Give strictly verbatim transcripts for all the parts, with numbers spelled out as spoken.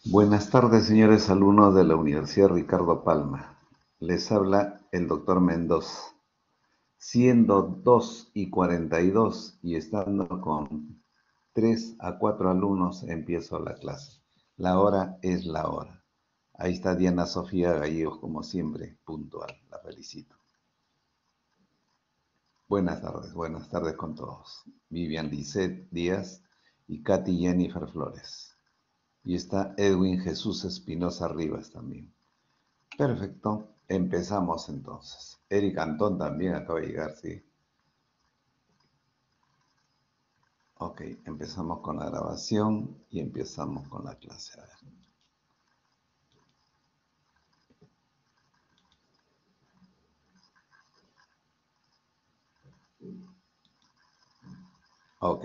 Buenas tardes, señores alumnos de la Universidad Ricardo Palma. Les habla el doctor Mendoza. Siendo dos y cuarenta y dos y estando con tres a cuatro alumnos, empiezo la clase. La hora es la hora. Ahí está Diana Sofía Gallegos, como siempre, puntual. La felicito. Buenas tardes, buenas tardes con todos. Vivian Lisset Díaz y Katy Jennifer Flores. Y está Edwin Jesús Espinosa Rivas también. Perfecto, empezamos entonces. Eric Antón también acaba de llegar, sí. Ok, empezamos con la grabación y empezamos con la clase. A ver. Ok.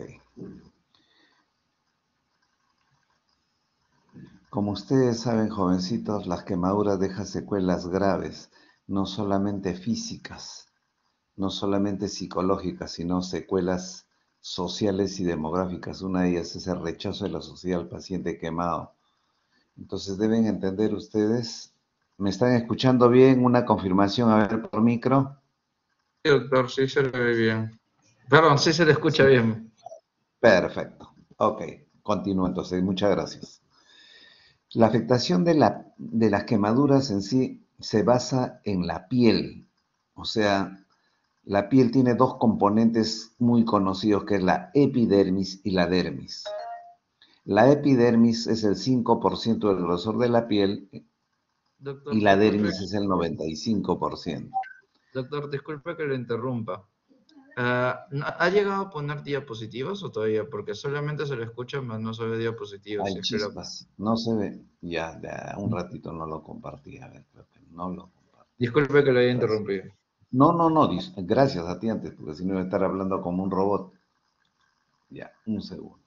Como ustedes saben, jovencitos, las quemaduras dejan secuelas graves, no solamente físicas, no solamente psicológicas, sino secuelas sociales y demográficas. Una de ellas es el rechazo de la sociedad al paciente quemado. Entonces deben entender ustedes, ¿me están escuchando bien? Una confirmación, a ver, por micro. Sí, doctor, sí se le ve bien. Perdón, sí se le escucha Sí, bien. perfecto. Ok, continúo entonces, muchas gracias. La afectación de, la, de las quemaduras en sí se basa en la piel. O sea, la piel tiene dos componentes muy conocidos, que es la epidermis y la dermis. La epidermis es el cinco por ciento del grosor de la piel y Doctor, la disculpe, dermis es el noventa y cinco por ciento. doctor, disculpe que lo interrumpa. Ah, ¿no- ¿ha llegado a poner diapositivas o todavía? Porque solamente se le escucha, más no se ve diapositivas. Si Hay es que lo- chispas, no se ve. Ya, de un ratito no lo compartí. A ver, creo que no lo compartí. Disculpe que lo haya Gracias. interrumpido. No, no, no, dis- gracias a ti antes, porque si no iba a estar hablando como un robot. Ya, un segundo.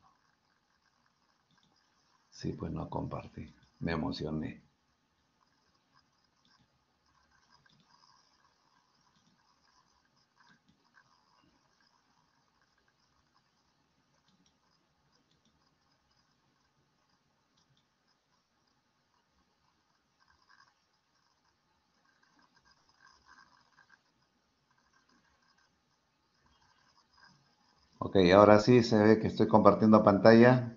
Sí, pues no compartí. Me emocioné. Ok, ahora sí se ve que estoy compartiendo pantalla.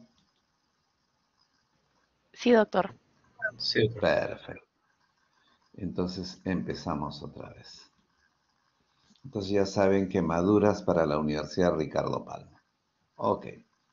Sí, doctor. Sí, doctor. Perfecto. Entonces empezamos otra vez. Entonces ya saben que maduras para la Universidad Ricardo Palma. Ok.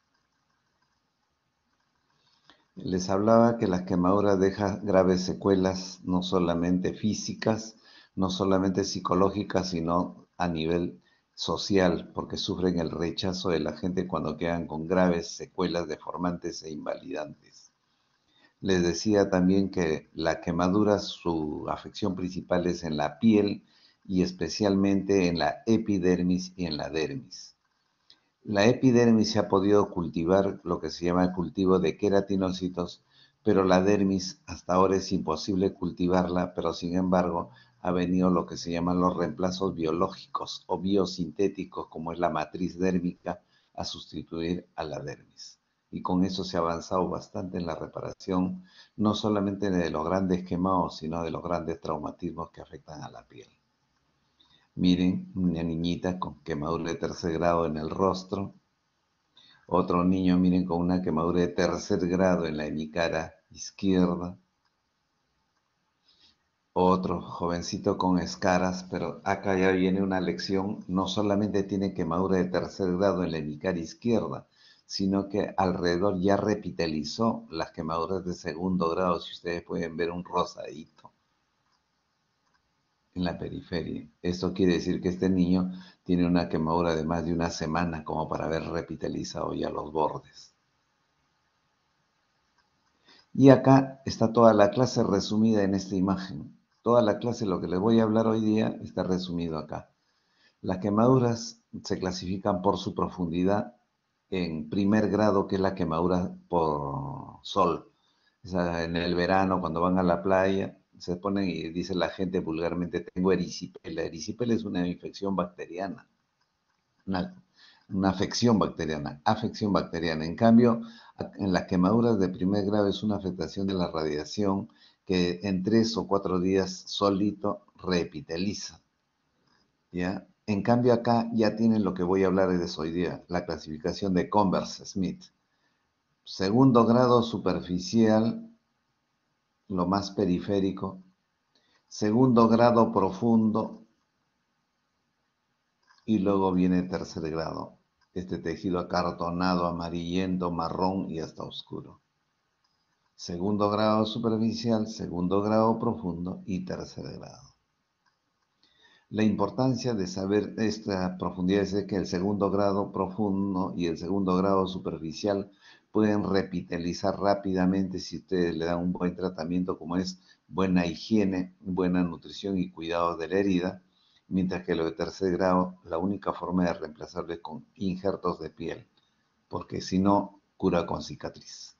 Les hablaba que las quemaduras dejan graves secuelas, no solamente físicas, no solamente psicológicas, sino a nivel social, porque sufren el rechazo de la gente cuando quedan con graves secuelas deformantes e invalidantes. Les decía también que la quemadura, su afección principal es en la piel y especialmente en la epidermis y en la dermis. La epidermis se ha podido cultivar, lo que se llama el cultivo de queratinocitos, pero la dermis hasta ahora es imposible cultivarla, pero sin embargo ha venido lo que se llaman los reemplazos biológicos o biosintéticos, como es la matriz dérmica, a sustituir a la dermis. Y con eso se ha avanzado bastante en la reparación, no solamente de los grandes quemados, sino de los grandes traumatismos que afectan a la piel. Miren, una niñita con quemadura de tercer grado en el rostro. Otro niño, miren, con una quemadura de tercer grado en la hemicara izquierda. Otro jovencito con escaras, pero acá ya viene una lección. No solamente tiene quemadura de tercer grado en la hemicara izquierda, sino que alrededor ya repitalizó las quemaduras de segundo grado. Si ustedes pueden ver un rosadito en la periferia. Esto quiere decir que este niño tiene una quemadura de más de una semana como para haber repitalizado ya los bordes. Y acá está toda la clase resumida en esta imagen. Toda la clase, lo que les voy a hablar hoy día, está resumido acá. Las quemaduras se clasifican por su profundidad en primer grado, que es la quemadura por sol. O sea, en el verano, cuando van a la playa, se ponen y dice la gente vulgarmente, tengo erisipela. La erisipela es una infección bacteriana. Una, una afección bacteriana, afección bacteriana. En cambio, en las quemaduras de primer grado es una afectación de la radiación que en tres o cuatro días solito reepiteliza, ¿ya? En cambio acá ya tienen lo que voy a hablar de hoy día, la clasificación de Converse-Smith. Segundo grado superficial, lo más periférico. Segundo grado profundo, y luego viene tercer grado, este tejido acartonado, amarillento, marrón y hasta oscuro. Segundo grado superficial, segundo grado profundo y tercer grado. La importancia de saber esta profundidad es que el segundo grado profundo y el segundo grado superficial pueden repitelizar rápidamente si ustedes le dan un buen tratamiento, como es buena higiene, buena nutrición y cuidado de la herida, mientras que lo de tercer grado, la única forma de reemplazarlo es con injertos de piel, porque si no, cura con cicatriz.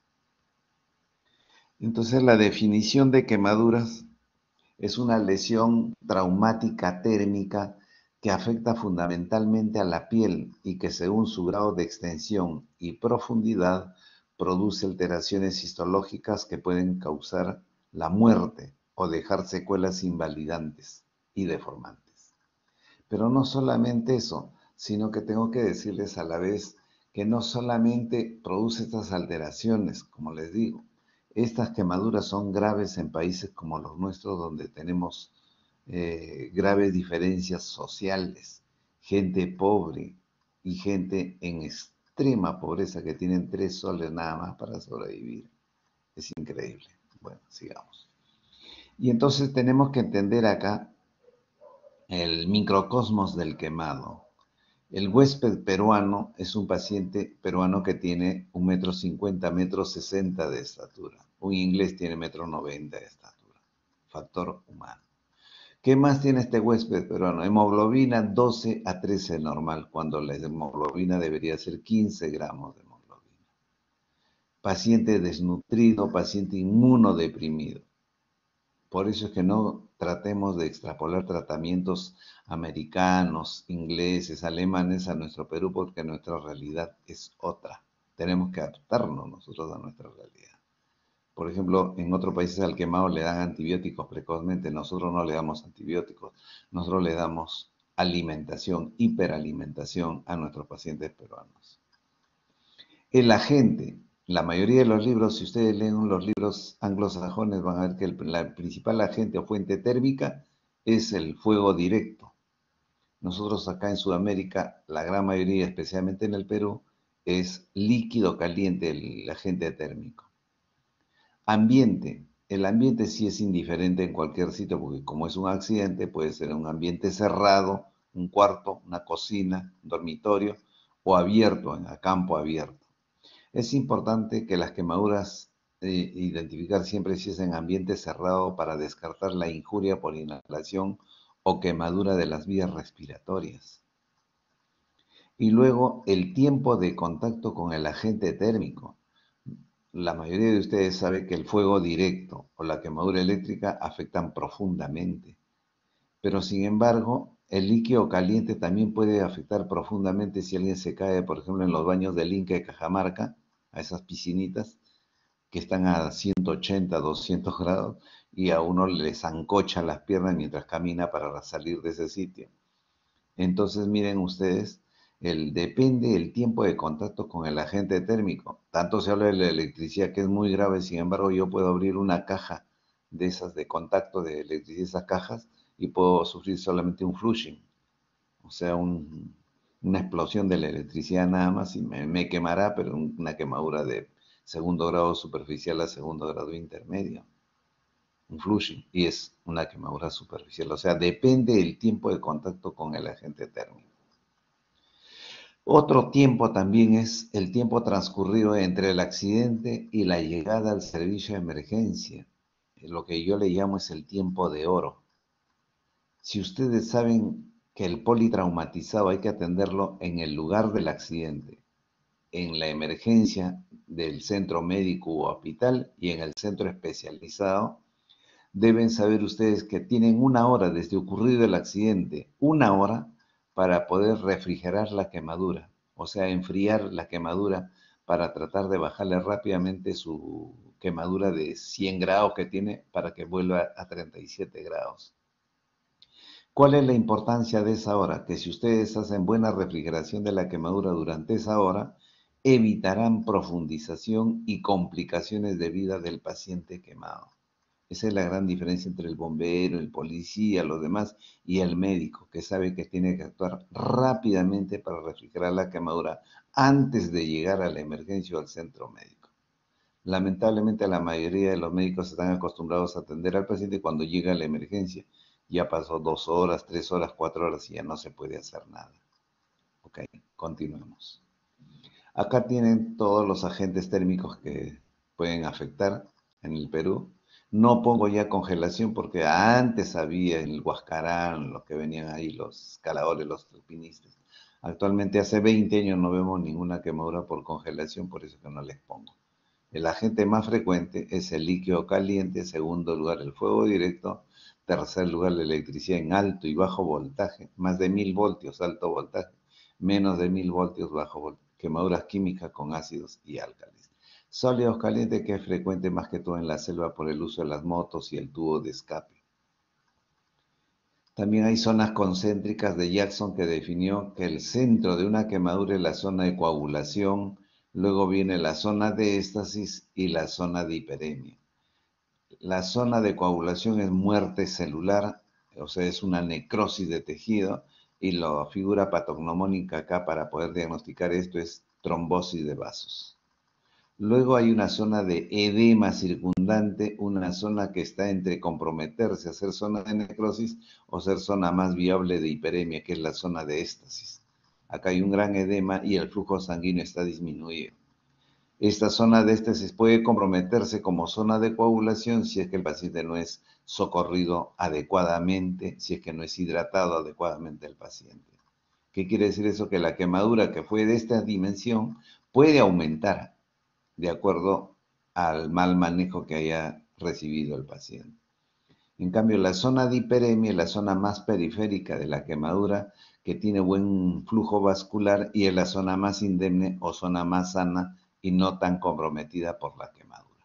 Entonces, la definición de quemaduras es una lesión traumática térmica que afecta fundamentalmente a la piel y que según su grado de extensión y profundidad produce alteraciones histológicas que pueden causar la muerte o dejar secuelas invalidantes y deformantes. Pero no solamente eso, sino que tengo que decirles a la vez que no solamente produce estas alteraciones, como les digo, estas quemaduras son graves en países como los nuestros, donde tenemos eh, graves diferencias sociales, gente pobre y gente en extrema pobreza que tienen tres soles nada más para sobrevivir. Es increíble. Bueno, sigamos. Y entonces tenemos que entender acá el microcosmos del quemado. El huésped peruano es un paciente peruano que tiene un metro cincuenta, metro sesenta de estatura. Un inglés tiene metro noventa de estatura. Factor humano. ¿Qué más tiene este huésped peruano? Hemoglobina doce a trece normal, cuando la hemoglobina debería ser quince gramos de hemoglobina. Paciente desnutrido, paciente inmunodeprimido. Por eso es que no tratemos de extrapolar tratamientos americanos, ingleses, alemanes a nuestro Perú, porque nuestra realidad es otra. Tenemos que adaptarnos nosotros a nuestra realidad. Por ejemplo, en otros países al quemado le dan antibióticos precozmente, nosotros no le damos antibióticos, nosotros le damos alimentación, hiperalimentación a nuestros pacientes peruanos. El agente, la mayoría de los libros, si ustedes leen los libros anglosajones, van a ver que el, la principal agente o fuente térmica es el fuego directo. Nosotros acá en Sudamérica, la gran mayoría, especialmente en el Perú, es líquido caliente el agente térmico. Ambiente. El ambiente sí es indiferente en cualquier sitio, porque como es un accidente, puede ser un ambiente cerrado, un cuarto, una cocina, un dormitorio, o abierto, en a campo abierto. Es importante que las quemaduras eh, identificar siempre si es en ambiente cerrado para descartar la injuria por inhalación o quemadura de las vías respiratorias. Y luego el tiempo de contacto con el agente térmico. La mayoría de ustedes sabe que el fuego directo o la quemadura eléctrica afectan profundamente. Pero sin embargo, el líquido caliente también puede afectar profundamente si alguien se cae, por ejemplo, en los baños del Inca de Cajamarca, a esas piscinitas que están a ciento ochenta, doscientos grados, y a uno le zancocha las piernas mientras camina para salir de ese sitio. Entonces, miren ustedes, el, depende el tiempo de contacto con el agente térmico. Tanto se habla de la electricidad que es muy grave, sin embargo, yo puedo abrir una caja de esas de contacto de electricidad, esas cajas, y puedo sufrir solamente un flushing, o sea, un, una explosión de la electricidad nada más y me, me quemará, pero una quemadura de segundo grado superficial a segundo grado intermedio, un flushing, y es una quemadura superficial, o sea, depende del tiempo de contacto con el agente térmico. Otro tiempo también es el tiempo transcurrido entre el accidente y la llegada al servicio de emergencia, lo que yo le llamo es el tiempo de oro. Si ustedes saben que el politraumatizado hay que atenderlo en el lugar del accidente, en la emergencia del centro médico o hospital y en el centro especializado, deben saber ustedes que tienen una hora desde ocurrido el accidente, una hora para poder refrigerar la quemadura o sea, enfriar la quemadura para tratar de bajarle rápidamente su quemadura de cien grados que tiene para que vuelva a treinta y siete grados. ¿Cuál es la importancia de esa hora? Que si ustedes hacen buena refrigeración de la quemadura durante esa hora, evitarán profundización y complicaciones de vida del paciente quemado. Esa es la gran diferencia entre el bombero, el policía, los demás y el médico, que sabe que tiene que actuar rápidamente para refrigerar la quemadura antes de llegar a la emergencia o al centro médico. Lamentablemente la mayoría de los médicos están acostumbrados a atender al paciente cuando llega a la emergencia. Ya pasó dos horas, tres horas, cuatro horas y ya no se puede hacer nada. Ok, continuemos. Acá tienen todos los agentes térmicos que pueden afectar en el Perú. No pongo ya congelación porque antes había el Huascarán, los que venían ahí, los escaladores, los alpinistas. Actualmente hace veinte años no vemos ninguna quemadura por congelación, por eso que no les pongo. El agente más frecuente es el líquido caliente, segundo lugar el fuego directo, tercer lugar la electricidad en alto y bajo voltaje, más de mil voltios alto voltaje, menos de mil voltios bajo voltaje, quemaduras químicas con ácidos y álcalis. Sólidos calientes, que es frecuente más que todo en la selva por el uso de las motos y el tubo de escape. También hay zonas concéntricas de Jackson que definió que el centro de una quemadura es la zona de coagulación, luego viene la zona de éstasis y la zona de hiperemia. La zona de coagulación es muerte celular, o sea, es una necrosis de tejido, y la figura patognomónica acá para poder diagnosticar esto es trombosis de vasos. Luego hay una zona de edema circundante, una zona que está entre comprometerse a ser zona de necrosis o ser zona más viable de hiperemia, que es la zona de éstasis. Acá hay un gran edema y el flujo sanguíneo está disminuido. Esta zona de éstasis puede comprometerse como zona de coagulación si es que el paciente no es socorrido adecuadamente, si es que no es hidratado adecuadamente el paciente. ¿Qué quiere decir eso? Que la quemadura que fue de esta dimensión puede aumentar de acuerdo al mal manejo que haya recibido el paciente. En cambio, la zona de hiperemia es la zona más periférica de la quemadura, que tiene buen flujo vascular y es la zona más indemne o zona más sana y no tan comprometida por la quemadura.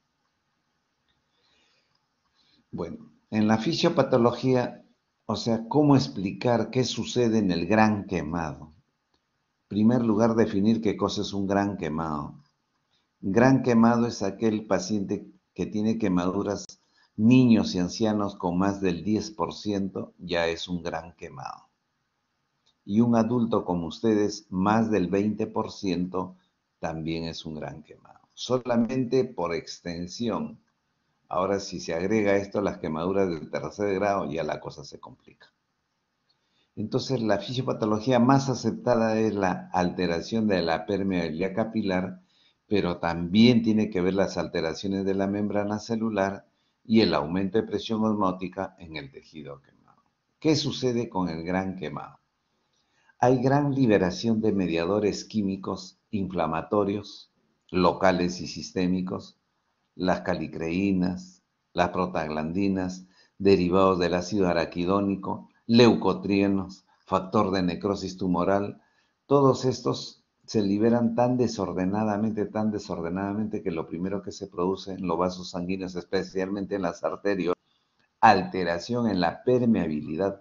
Bueno, en la fisiopatología, o sea, ¿cómo explicar qué sucede en el gran quemado? En primer lugar, definir qué cosa es un gran quemado. Gran quemado es aquel paciente que tiene quemaduras, niños y ancianos con más del diez por ciento, ya es un gran quemado. Y un adulto como ustedes, más del veinte por ciento, también es un gran quemado. Solamente por extensión. Ahora, si se agrega esto a las quemaduras del tercer grado, ya la cosa se complica. Entonces, la fisiopatología más aceptada es la alteración de la permeabilidad capilar, pero también tiene que ver las alteraciones de la membrana celular y el aumento de presión osmótica en el tejido quemado. ¿Qué sucede con el gran quemado? Hay gran liberación de mediadores químicos inflamatorios, locales y sistémicos, las calicreínas, las prostaglandinas, derivados del ácido araquidónico, leucotrienos, factor de necrosis tumoral. Todos estos se liberan tan desordenadamente, tan desordenadamente que lo primero que se produce en los vasos sanguíneos, especialmente en las arterias, alteración en la permeabilidad.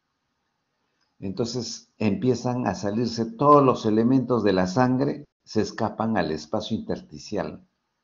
Entonces empiezan a salirse todos los elementos de la sangre, se escapan al espacio intersticial,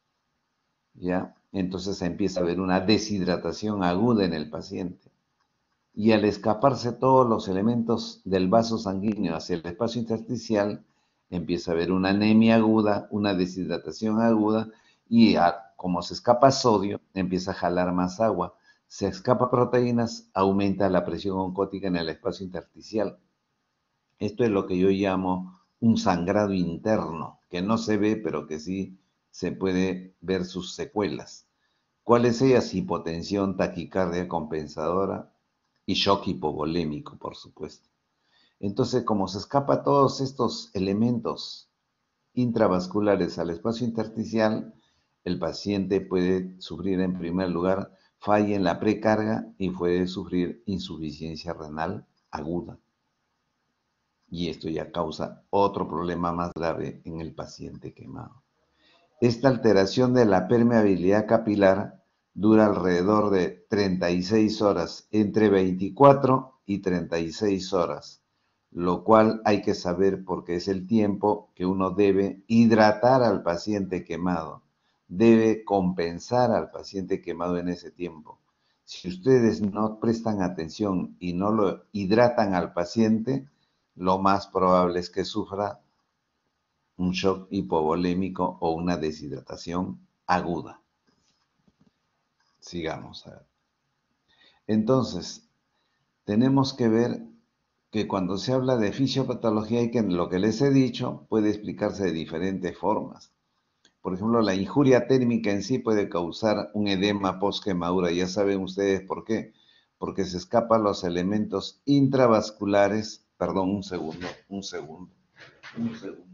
¿ya? Entonces empieza a haber una deshidratación aguda en el paciente. Y al escaparse todos los elementos del vaso sanguíneo hacia el espacio intersticial, empieza a haber una anemia aguda, una deshidratación aguda, y a, como se escapa sodio, empieza a jalar más agua. Se escapa proteínas, aumenta la presión oncótica en el espacio intersticial. Esto es lo que yo llamo un sangrado interno, que no se ve, pero que sí se puede ver sus secuelas. ¿Cuáles ellas? Hipotensión, taquicardia compensadora y shock hipovolémico, por supuesto. Entonces, como se escapa todos estos elementos intravasculares al espacio intersticial, el paciente puede sufrir en primer lugar falla en la precarga y puede sufrir insuficiencia renal aguda. y esto ya causa otro problema más grave en el paciente quemado. Esta alteración de la permeabilidad capilar dura alrededor de treinta y seis horas, entre veinticuatro y treinta y seis horas, lo cual hay que saber porque es el tiempo que uno debe hidratar al paciente quemado, debe compensar al paciente quemado en ese tiempo. Si ustedes no prestan atención y no lo hidratan al paciente, lo más probable es que sufra un shock hipovolémico o una deshidratación aguda. Sigamos. A ver. Entonces, tenemos que ver que cuando se habla de fisiopatología, hay que, lo que les he dicho puede explicarse de diferentes formas. Por ejemplo, la injuria térmica en sí puede causar un edema post-quemadura. Ya saben ustedes por qué. Porque se escapan los elementos intravasculares. Perdón, un segundo, un segundo, un segundo.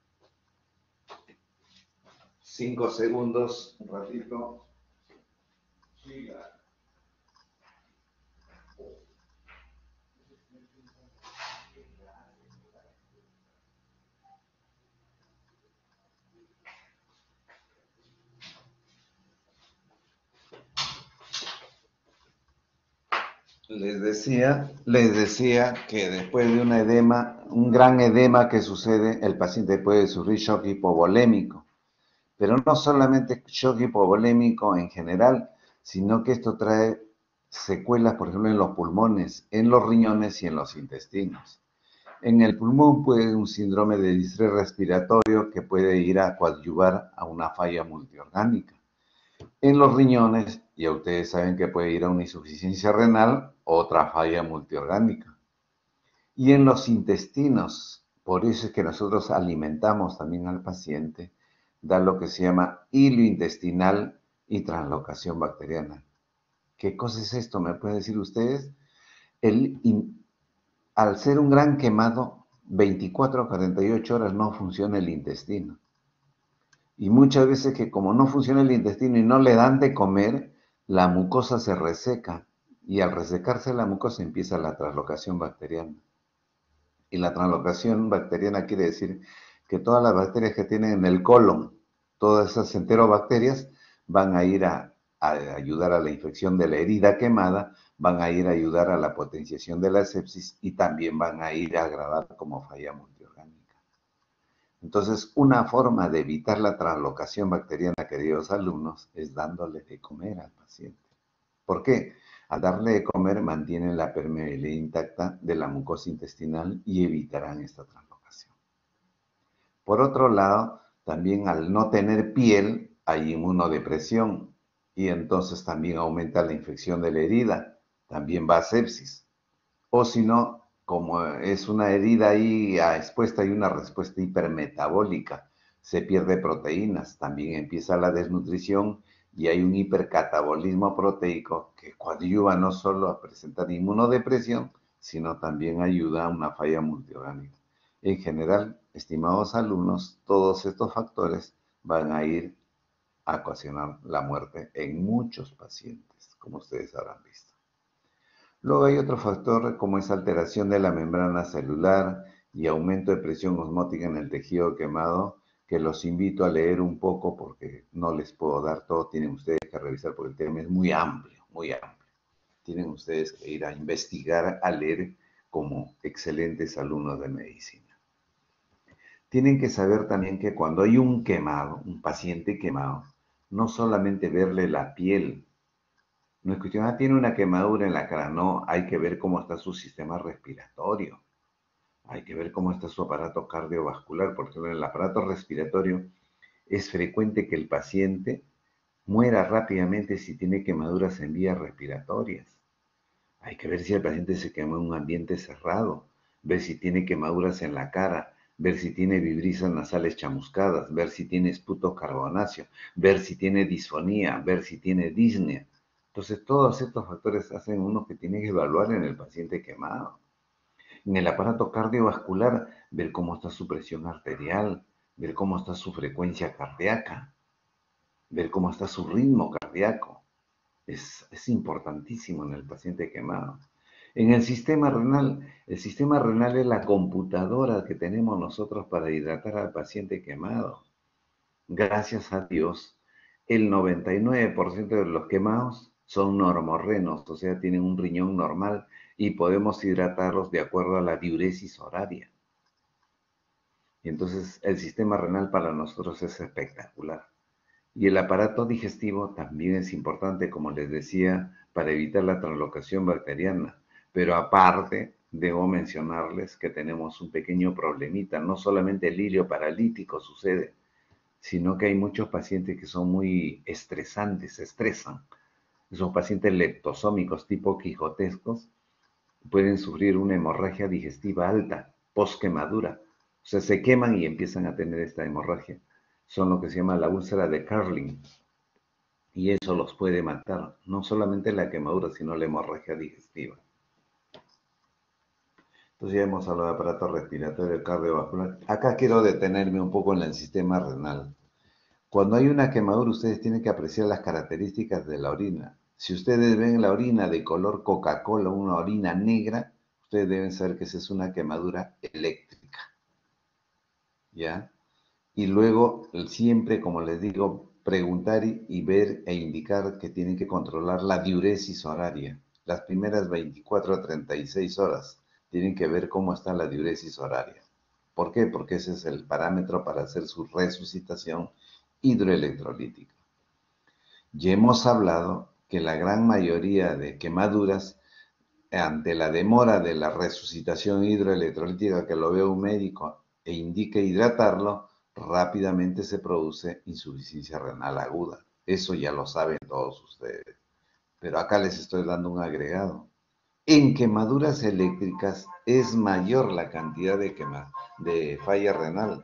Cinco segundos, un ratito. Les decía, les decía que después de un edema, un gran edema que sucede, el paciente puede sufrir shock hipovolémico. Pero no solamente shock hipovolémico en general, sino que esto trae secuelas, por ejemplo, en los pulmones, en los riñones y en los intestinos. En el pulmón puede haber un síndrome de distrés respiratorio que puede ir a coadyuvar a una falla multiorgánica. En los riñones, ya ustedes saben que puede ir a una insuficiencia renal, otra falla multiorgánica. Y en los intestinos, por eso es que nosotros alimentamos también al paciente, da lo que se llama hilo intestinal y translocación bacteriana. ¿Qué cosa es esto? ¿Me pueden decir ustedes? El, in, al ser un gran quemado, veinticuatro a cuarenta y ocho horas no funciona el intestino. Y muchas veces que como no funciona el intestino y no le dan de comer, la mucosa se reseca. Y al resecarse la mucosa empieza la translocación bacteriana. Y la translocación bacteriana quiere decir que todas las bacterias que tienen en el colon, todas esas enterobacterias, van a ir a, a ayudar a la infección de la herida quemada, van a ir a ayudar a la potenciación de la sepsis y también van a ir a agravar como falla multiorgánica. Entonces, una forma de evitar la translocación bacteriana, queridos alumnos, es dándole de comer al paciente. ¿Por qué? Al darle de comer mantienen la permeabilidad intacta de la mucosa intestinal y evitarán esta translocación. Por otro lado, también al no tener piel hay inmunodepresión y entonces también aumenta la infección de la herida, también va a sepsis. O si no, como es una herida ahí expuesta y una respuesta hipermetabólica, se pierde proteínas, también empieza la desnutrición y hay un hipercatabolismo proteico que coadyuva no solo a presentar inmunodepresión, sino también ayuda a una falla multiorgánica. En general, estimados alumnos, todos estos factores van a ir a ocasionar la muerte en muchos pacientes, como ustedes habrán visto. Luego hay otro factor como es alteración de la membrana celular y aumento de presión osmótica en el tejido quemado, que los invito a leer un poco porque no les puedo dar todo, tienen ustedes que revisar porque el tema es muy amplio, muy amplio. Tienen ustedes que ir a investigar, a leer como excelentes alumnos de medicina. Tienen que saber también que cuando hay un quemado, un paciente quemado, no solamente verle la piel, no es cuestión, ah, tiene una quemadura en la cara, no, hay que ver cómo está su sistema respiratorio, hay que ver cómo está su aparato cardiovascular, porque en el aparato respiratorio es frecuente que el paciente muera rápidamente si tiene quemaduras en vías respiratorias. Hay que ver si el paciente se quemó en un ambiente cerrado, ver si tiene quemaduras en la cara, ver si tiene vibrisas nasales chamuscadas, ver si tiene esputo carbonáceo, ver si tiene disfonía, ver si tiene disnea. Entonces, todos estos factores hacen uno que tiene que evaluar en el paciente quemado. En el aparato cardiovascular, ver cómo está su presión arterial, ver cómo está su frecuencia cardíaca, ver cómo está su ritmo cardíaco. Es, es importantísimo en el paciente quemado. En el sistema renal, el sistema renal es la computadora que tenemos nosotros para hidratar al paciente quemado. Gracias a Dios, el noventa y nueve por ciento de los quemados son normorrenos, o sea, tienen un riñón normal y podemos hidratarlos de acuerdo a la diuresis horaria. Y entonces el sistema renal para nosotros es espectacular. Y el aparato digestivo también es importante, como les decía, para evitar la translocación bacteriana. Pero aparte, debo mencionarles que tenemos un pequeño problemita. No solamente el hilio paralítico sucede, sino que hay muchos pacientes que son muy estresantes, se estresan. Esos pacientes leptosómicos tipo quijotescos pueden sufrir una hemorragia digestiva alta, post-quemadura. O sea, se queman y empiezan a tener esta hemorragia. Son lo que se llama la úlcera de Carling. Y eso los puede matar. No solamente la quemadura, sino la hemorragia digestiva. Entonces ya hemos hablado de aparato respiratorio cardiovascular. Acá quiero detenerme un poco en el sistema renal. Cuando hay una quemadura, ustedes tienen que apreciar las características de la orina. Si ustedes ven la orina de color Coca-Cola, una orina negra, ustedes deben saber que esa es una quemadura eléctrica. ¿Ya? Y luego, siempre, como les digo, preguntar y ver e indicar que tienen que controlar la diuresis horaria. Las primeras veinticuatro a treinta y seis horas tienen que ver cómo está la diuresis horaria. ¿Por qué? Porque ese es el parámetro para hacer su resucitación hidroelectrolítica. Ya hemos hablado que la gran mayoría de quemaduras, ante la demora de la resucitación hidroelectrolítica, que lo vea un médico e indique hidratarlo, rápidamente se produce insuficiencia renal aguda. Eso ya lo saben todos ustedes. Pero acá les estoy dando un agregado. En quemaduras eléctricas es mayor la cantidad de, quema, de falla renal.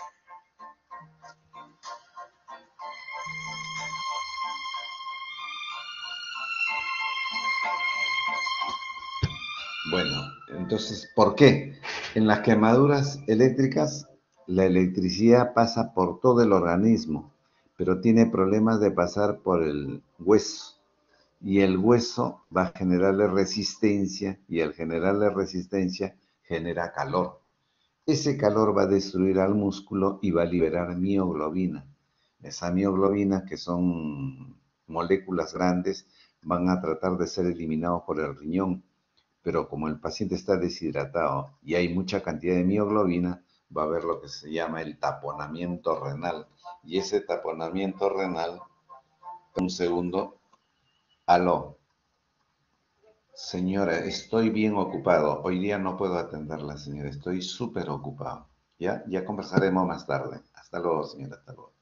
Bueno, entonces, ¿por qué? En las quemaduras eléctricas, la electricidad pasa por todo el organismo, pero tiene problemas de pasar por el hueso. Y el hueso va a generarle resistencia, y al generarle resistencia, genera calor. Ese calor va a destruir al músculo y va a liberar mioglobina. Esa mioglobina, que son moléculas grandes, van a tratar de ser eliminados por el riñón. Pero como el paciente está deshidratado y hay mucha cantidad de mioglobina, va a haber lo que se llama el taponamiento renal. Y ese taponamiento renal, un segundo, aló, señora, estoy bien ocupado. Hoy día no puedo atenderla, señora, estoy súper ocupado. ¿Ya? Ya conversaremos más tarde. Hasta luego, señora, hasta luego.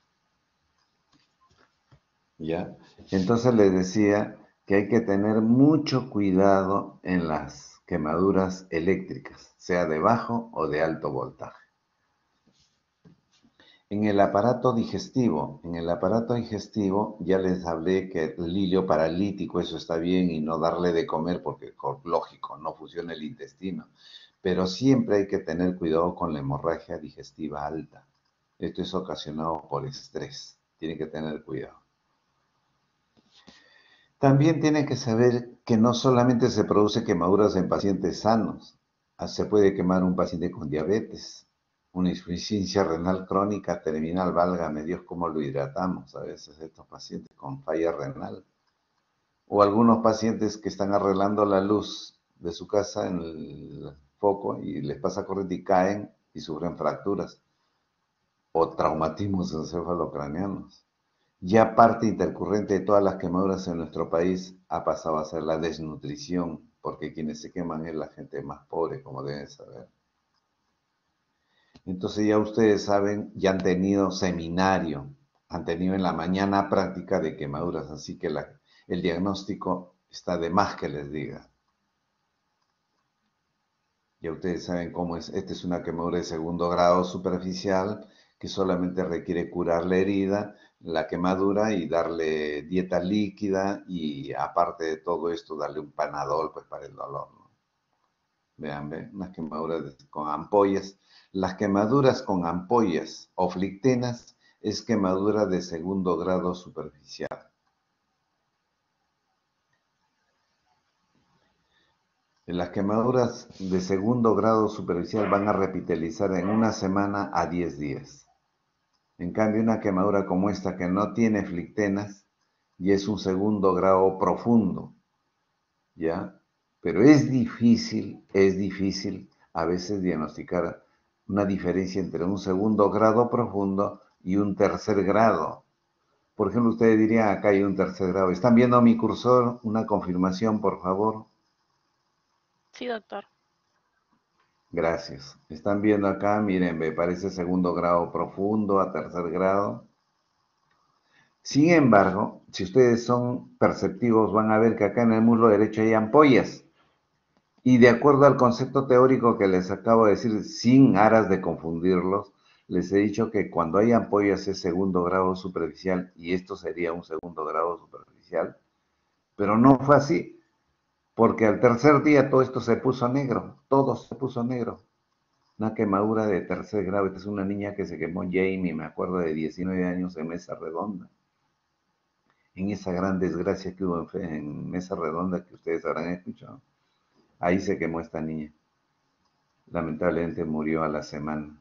¿Ya? Entonces les decía que hay que tener mucho cuidado en las quemaduras eléctricas, sea de bajo o de alto voltaje. En el aparato digestivo, en el aparato digestivo ya les hablé que el hilio paralítico, eso está bien, y no darle de comer porque, lógico, no funciona el intestino. Pero siempre hay que tener cuidado con la hemorragia digestiva alta. Esto es ocasionado por estrés. Tienen que tener cuidado. También tienen que saber que no solamente se produce quemaduras en pacientes sanos. Se puede quemar un paciente con diabetes, una insuficiencia renal crónica terminal, válgame Dios, cómo lo hidratamos a veces estos pacientes con falla renal. O algunos pacientes que están arreglando la luz de su casa en el foco y les pasa corriente y caen y sufren fracturas o traumatismos encefalocraneanos. Ya parte intercurrente de todas las quemaduras en nuestro país ha pasado a ser la desnutrición, porque quienes se queman es la gente más pobre, como deben saber. Entonces ya ustedes saben, ya han tenido seminario, han tenido en la mañana práctica de quemaduras, así que la, el diagnóstico está de más que les diga. Ya ustedes saben cómo es. Esta es una quemadura de segundo grado superficial que solamente requiere curar la herida, la quemadura y darle dieta líquida y aparte de todo esto darle un Panadol pues para el dolor, ¿no? Vean, vean, unas quemaduras con ampollas. Las quemaduras con ampollas o flictenas es quemadura de segundo grado superficial. Las quemaduras de segundo grado superficial van a repitalizar en una semana a diez días. En cambio, una quemadura como esta que no tiene flictenas y es un segundo grado profundo, ¿ya? Pero es difícil, es difícil a veces diagnosticar una diferencia entre un segundo grado profundo y un tercer grado. Por ejemplo, ustedes dirían, acá hay un tercer grado. ¿Están viendo mi cursor? Una confirmación, por favor. Sí, doctor. Gracias. ¿Están viendo acá? Miren, me parece segundo grado profundo a tercer grado. Sin embargo, si ustedes son perceptivos, van a ver que acá en el muslo derecho hay ampollas. Y de acuerdo al concepto teórico que les acabo de decir, sin aras de confundirlos, les he dicho que cuando hay ampollas es segundo grado superficial y esto sería un segundo grado superficial. Pero no fue así, porque al tercer día todo esto se puso negro, todo se puso negro. Una quemadura de tercer grado. Esta es una niña que se quemó, Jamie, me acuerdo, de diecinueve años en Mesa Redonda. En esa gran desgracia que hubo en, en Mesa Redonda que ustedes habrán escuchado. Ahí se quemó esta niña. Lamentablemente murió a la semana.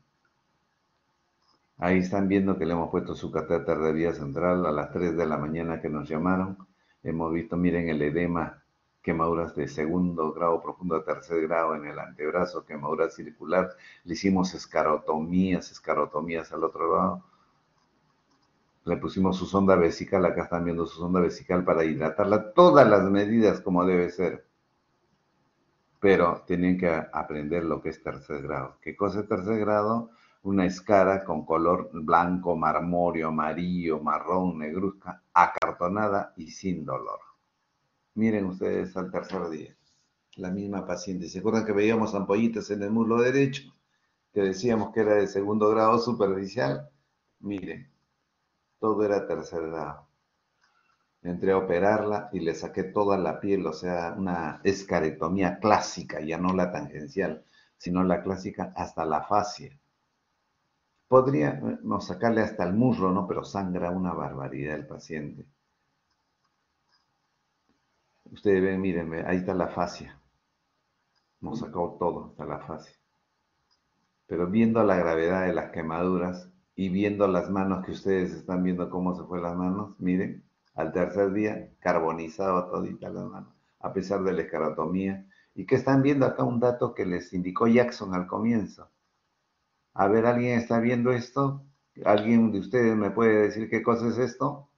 Ahí están viendo que le hemos puesto su catéter de vía central a las tres de la mañana que nos llamaron. Hemos visto, miren, el edema, quemaduras de segundo grado profundo a tercer grado en el antebrazo, quemadura circular. Le hicimos escarotomías, escarotomías al otro lado. Le pusimos su sonda vesical, acá están viendo su sonda vesical para hidratarla. Todas las medidas como debe ser. Pero tienen que aprender lo que es tercer grado. ¿Qué cosa es tercer grado? Una escara con color blanco, marmóreo, amarillo, marrón, negruzca, acartonada y sin dolor. Miren ustedes al tercer día. La misma paciente. ¿Se acuerdan que veíamos ampollitas en el muslo derecho? Que decíamos que era de segundo grado superficial. Miren, todo era tercer grado. Entré a operarla y le saqué toda la piel, o sea, una escarotomía clásica, ya no la tangencial, sino la clásica hasta la fascia. Podríamos sacarle hasta el muslo, ¿no? Pero sangra una barbaridad el paciente. Ustedes ven, mírenme, ahí está la fascia. Hemos sacado todo, hasta la fascia. Pero viendo la gravedad de las quemaduras y viendo las manos que ustedes están viendo cómo se fue las manos, miren, al tercer día carbonizado todita las manos, a pesar de la escarotomía. Y que están viendo acá un dato que les indicó Jackson al comienzo. A ver, ¿alguien está viendo esto? ¿Alguien de ustedes me puede decir qué cosa es esto?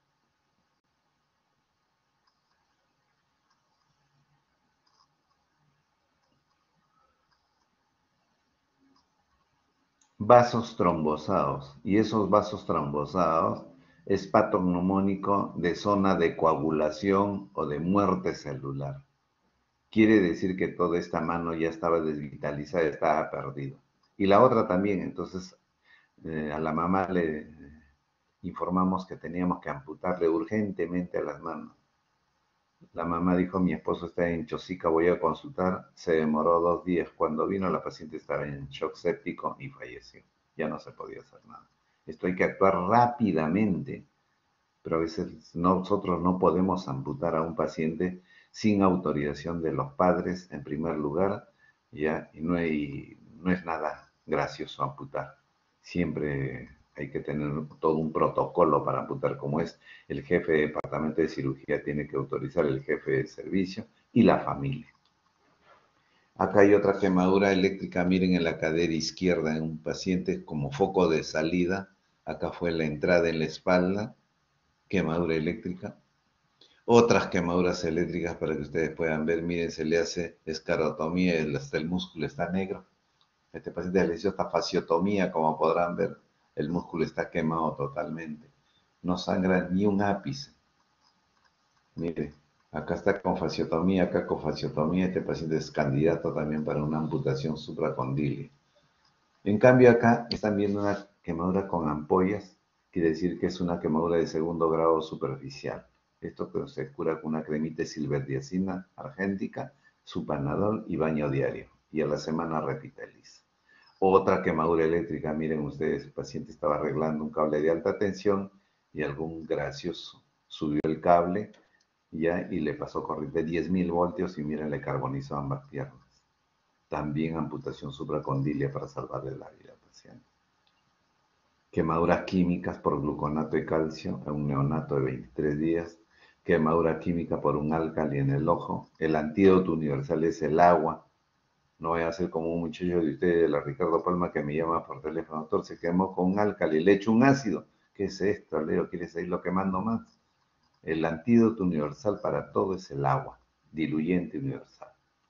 Vasos trombosados. Y esos vasos trombosados es patognomónico de zona de coagulación o de muerte celular. Quiere decir que toda esta mano ya estaba desvitalizada, estaba perdida. Y la otra también, entonces eh, a la mamá le informamos que teníamos que amputarle urgentemente las manos. La mamá dijo, mi esposo está en Chosica, voy a consultar. Se demoró dos días. Cuando vino, la paciente estaba en shock séptico y falleció. Ya no se podía hacer nada. Esto hay que actuar rápidamente, pero a veces nosotros no podemos amputar a un paciente sin autorización de los padres, en primer lugar, ¿ya? Y no, hay, no es nada gracioso amputar. Siempre hay que tener todo un protocolo para amputar, como es el jefe de departamento de cirugía tiene que autorizar, el jefe de servicio y la familia. Acá hay otra quemadura eléctrica, miren, en la cadera izquierda en un paciente como foco de salida. Acá fue la entrada en la espalda, quemadura eléctrica. Otras quemaduras eléctricas para que ustedes puedan ver, miren, se le hace escarotomía, hasta el músculo está negro. Este paciente le hizo esta fasciotomía, como podrán ver, el músculo está quemado totalmente. No sangra ni un ápice. Mire, acá está con fasciotomía, acá con fasciotomía. Este paciente es candidato también para una amputación supracondilia. En cambio acá están viendo una quemadura con ampollas, quiere decir que es una quemadura de segundo grado superficial. Esto se cura con una cremita de silverdiazina argéntica, supanadol y baño diario. Y a la semana repitaliza. Otra quemadura eléctrica, miren ustedes, el paciente estaba arreglando un cable de alta tensión y algún gracioso subió el cable ya y le pasó corriente diez mil voltios y miren, le carbonizó ambas piernas. también amputación supracondilia para salvarle la vida al paciente. Quemaduras químicas por gluconato de calcio en un neonato de veintitrés días, quemadura química por un álcali en el ojo, el antídoto universal es el agua. No voy a hacer como un muchacho de ustedes, la Ricardo Palma, que me llama por teléfono, doctor, se quemó con un álcali, le echo un ácido. ¿Qué es esto, Leo? ¿Quieres seguirlo quemando más? El antídoto universal para todo es el agua, diluyente universal.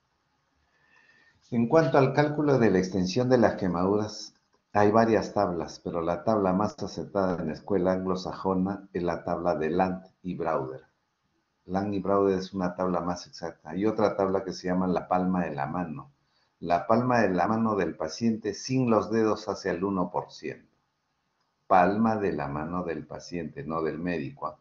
En cuanto al cálculo de la extensión de las quemaduras, hay varias tablas, pero la tabla más aceptada en la escuela anglosajona es la tabla de Land y Brauder. Land y Brauder es una tabla más exacta. Hay otra tabla que se llama la palma de la mano. La palma de la mano del paciente sin los dedos hacia el uno por ciento. Palma de la mano del paciente, no del médico.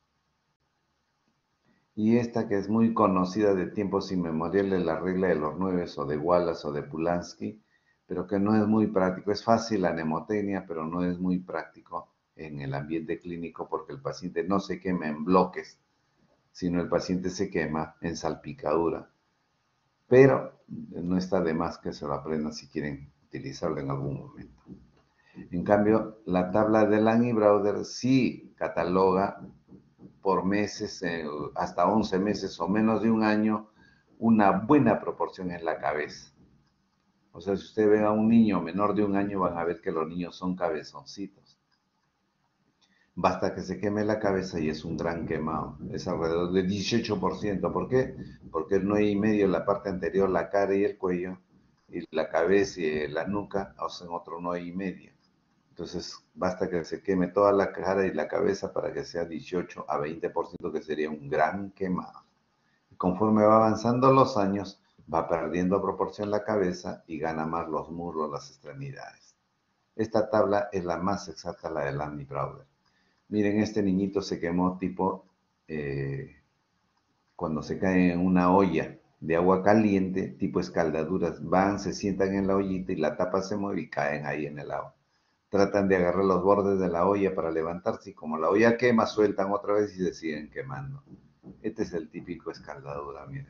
Y esta que es muy conocida de tiempos inmemoriales, la regla de los nueve o de Wallace o de Pulaski, pero que no es muy práctico. Es fácil la mnemotecnia, pero no es muy práctico en el ambiente clínico porque el paciente no se quema en bloques, sino el paciente se quema en salpicadura. Pero no está de más que se lo aprendan si quieren utilizarlo en algún momento. En cambio, la tabla de Land y Brauder sí cataloga por meses, eh, hasta once meses o menos de un año, una buena proporción en la cabeza. O sea, si usted ve a un niño menor de un año, van a ver que los niños son cabezoncitos. Basta que se queme la cabeza y es un gran quemado. Es alrededor del dieciocho por ciento. ¿Por qué? Porque el nueve y medio, la parte anterior, la cara y el cuello, y la cabeza y la nuca hacen otro nueve y medio. Entonces, basta que se queme toda la cara y la cabeza para que sea dieciocho a veinte por ciento, que sería un gran quemado. Conforme va avanzando los años, va perdiendo proporción la cabeza y gana más los muslos, las extremidades. Esta tabla es la más exacta, la de Land y Brauder. Miren, este niñito se quemó tipo eh, cuando se cae en una olla de agua caliente, tipo escaldaduras. Van, se sientan en la ollita y la tapa se mueve y caen ahí en el agua. Tratan de agarrar los bordes de la olla para levantarse y como la olla quema, sueltan otra vez y se siguen quemando. Este es el típico escaldadura, miren.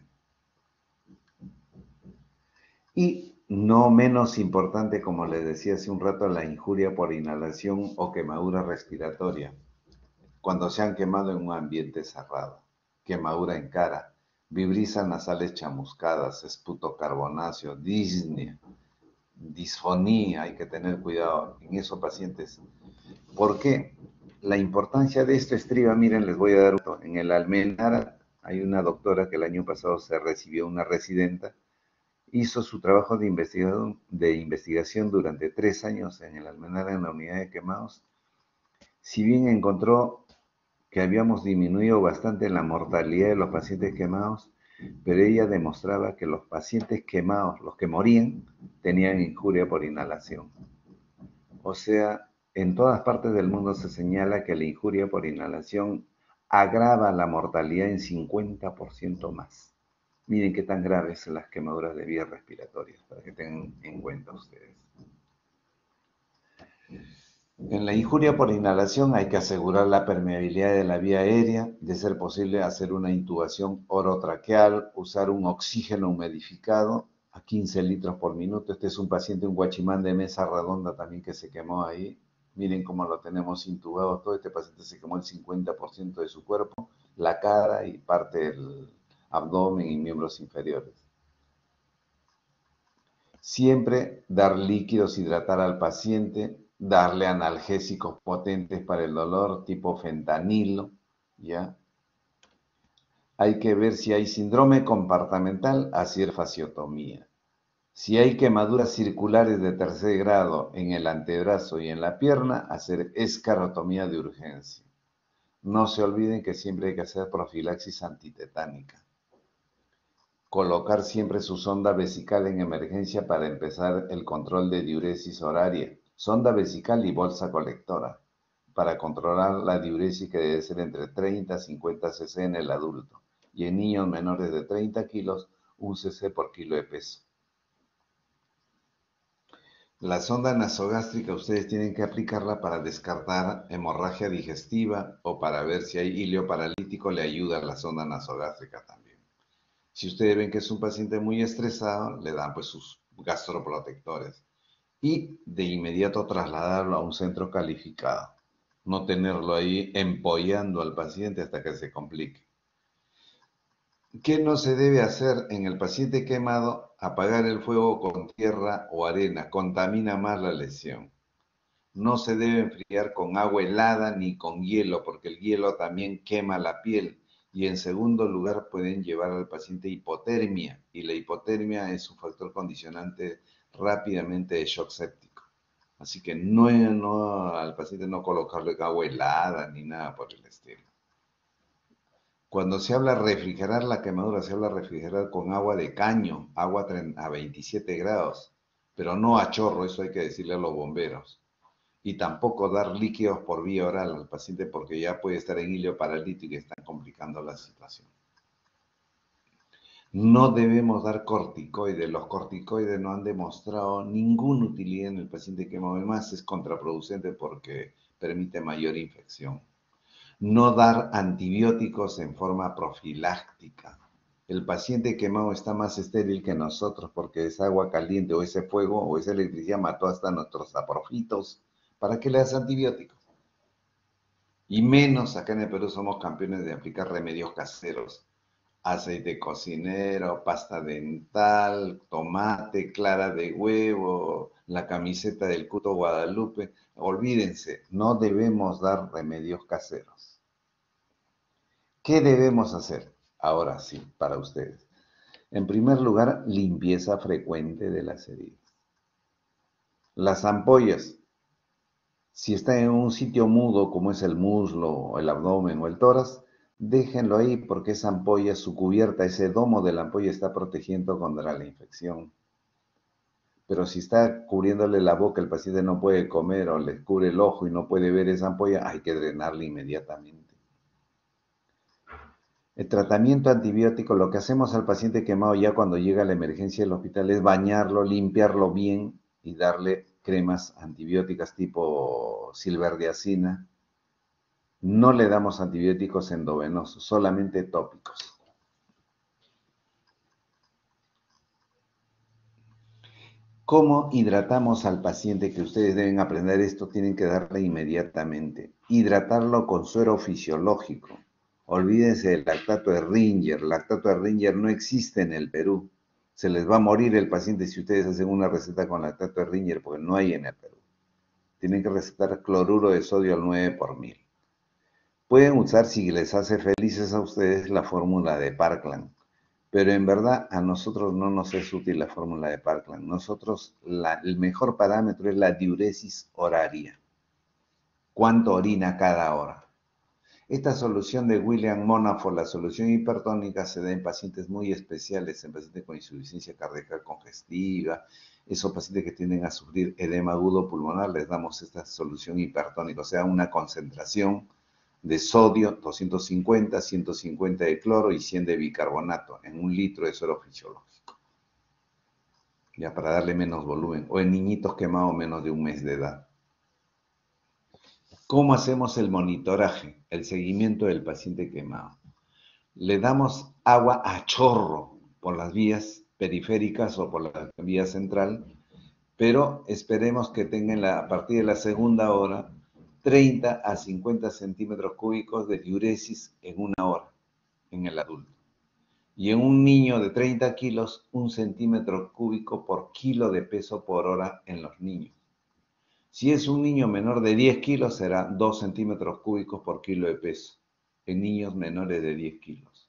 Y no menos importante, como les decía hace un rato, la injuria por inhalación o quemadura respiratoria. Cuando se han quemado en un ambiente cerrado. Quemadura en cara, vibrisas nasales chamuscadas, esputo carbonáceo, disnea, disfonía, hay que tener cuidado en esos pacientes. ¿Por qué? La importancia de esto estriba, miren, les voy a dar un... En el Almenara hay una doctora que el año pasado se recibió, una residenta, hizo su trabajo de investigación, de investigación durante tres años en el Almenara en la unidad de quemados. Si bien encontró que habíamos disminuido bastante la mortalidad de los pacientes quemados, pero ella demostraba que los pacientes quemados, los que morían, tenían injuria por inhalación. O sea, en todas partes del mundo se señala que la injuria por inhalación agrava la mortalidad en cincuenta por ciento más. Miren qué tan graves son las quemaduras de vías respiratorias, para que tengan en cuenta ustedes. En la injuria por inhalación hay que asegurar la permeabilidad de la vía aérea, de ser posible hacer una intubación orotraqueal, usar un oxígeno humidificado a quince litros por minuto. Este es un paciente, un guachimán de mesa redonda también que se quemó ahí. Miren cómo lo tenemos intubado todo. Este paciente se quemó el cincuenta por ciento de su cuerpo, la cara y parte del abdomen y miembros inferiores. Siempre dar líquidos, hidratar al paciente, darle analgésicos potentes para el dolor, tipo fentanilo, ¿ya? Hay que ver si hay síndrome compartimental, hacer fasciotomía. Si hay quemaduras circulares de tercer grado en el antebrazo y en la pierna, hacer escarotomía de urgencia. No se olviden que siempre hay que hacer profilaxis antitetánica. Colocar siempre su sonda vesical en emergencia para empezar el control de diuresis horaria. Sonda vesical y bolsa colectora para controlar la diuresis, que debe ser entre treinta a cincuenta cc en el adulto y en niños menores de treinta kilos, un cc por kilo de peso. La sonda nasogástrica ustedes tienen que aplicarla para descartar hemorragia digestiva o para ver si hay hilio paralítico, le ayuda a la sonda nasogástrica también. Si ustedes ven que es un paciente muy estresado, le dan pues sus gastroprotectores y de inmediato trasladarlo a un centro calificado. No tenerlo ahí empollando al paciente hasta que se complique. ¿Qué no se debe hacer en el paciente quemado? Apagar el fuego con tierra o arena, contamina más la lesión. No se debe enfriar con agua helada ni con hielo, porque el hielo también quema la piel. Y en segundo lugar, pueden llevar al paciente hipotermia, y la hipotermia es un factor condicionante rápidamente de shock séptico. Así que no, no al paciente no colocarle agua helada ni nada por el estilo. Cuando se habla refrigerar la quemadura, se habla refrigerar con agua de caño, agua a veintisiete grados, pero no a chorro, eso hay que decirle a los bomberos. Y tampoco dar líquidos por vía oral al paciente porque ya puede estar en hilo paralítico y está complicando la situación. No debemos dar corticoides. Los corticoides no han demostrado ninguna utilidad en el paciente quemado. Además, es contraproducente porque permite mayor infección. No dar antibióticos en forma profiláctica. El paciente quemado está más estéril que nosotros porque esa agua caliente o ese fuego o esa electricidad mató hasta nuestros saprofitos. ¿Para qué le das antibióticos? Y menos acá en el Perú somos campeones de aplicar remedios caseros. Aceite cocinero, pasta dental, tomate, clara de huevo, la camiseta del Cuto Guadalupe. Olvídense, no debemos dar remedios caseros. ¿Qué debemos hacer? Ahora sí, para ustedes. En primer lugar, limpieza frecuente de las heridas. Las ampollas, si está en un sitio mudo como es el muslo, el abdomen o el tórax, déjenlo ahí porque esa ampolla, su cubierta, ese domo de la ampolla está protegiendo contra la infección. Pero si está cubriéndole la boca, el paciente no puede comer o le cubre el ojo y no puede ver esa ampolla, hay que drenarla inmediatamente. El tratamiento antibiótico, lo que hacemos al paciente quemado ya cuando llega a la emergencia del hospital es bañarlo, limpiarlo bien y darle cremas antibióticas tipo silverdiazina. No le damos antibióticos endovenosos, solamente tópicos. ¿Cómo hidratamos al paciente? Que ustedes deben aprender esto, tienen que darle inmediatamente. Hidratarlo con suero fisiológico. Olvídense del lactato de Ringer. El lactato de Ringer no existe en el Perú. Se les va a morir el paciente si ustedes hacen una receta con lactato de Ringer, porque no hay en el Perú. Tienen que recetar cloruro de sodio al nueve por mil. Pueden usar, si les hace felices a ustedes, la fórmula de Parkland. Pero en verdad a nosotros no nos es útil la fórmula de Parkland. Nosotros, la, el mejor parámetro es la diuresis horaria. ¿Cuánto orina cada hora? Esta solución de William Monafort, la solución hipertónica, se da en pacientes muy especiales, en pacientes con insuficiencia cardíaca congestiva, esos pacientes que tienden a sufrir edema agudo pulmonar, les damos esta solución hipertónica, o sea, una concentración de sodio, doscientos cincuenta, ciento cincuenta de cloro y cien de bicarbonato en un litro de suero fisiológico. Ya para darle menos volumen. O en niñitos quemados menos de un mes de edad. ¿Cómo hacemos el monitoraje, el seguimiento del paciente quemado? Le damos agua a chorro por las vías periféricas o por la vía central, pero esperemos que tengan la, a partir de la segunda hora treinta a cincuenta centímetros cúbicos de diuresis en una hora en el adulto. Y en un niño de treinta kilos, un centímetro cúbico por kilo de peso por hora en los niños. Si es un niño menor de diez kilos, será dos centímetros cúbicos por kilo de peso. En niños menores de diez kilos.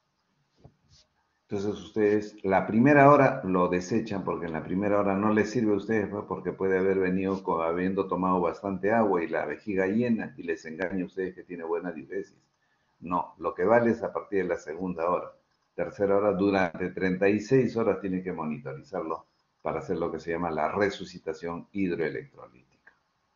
Entonces ustedes, la primera hora lo desechan porque en la primera hora no les sirve a ustedes, ¿no? Porque puede haber venido con, habiendo tomado bastante agua y la vejiga llena y les engaña a ustedes que tiene buena diuresis. No, lo que vale es a partir de la segunda hora. Tercera hora, durante treinta y seis horas tienen que monitorizarlo para hacer lo que se llama la resucitación hidroelectrolítica.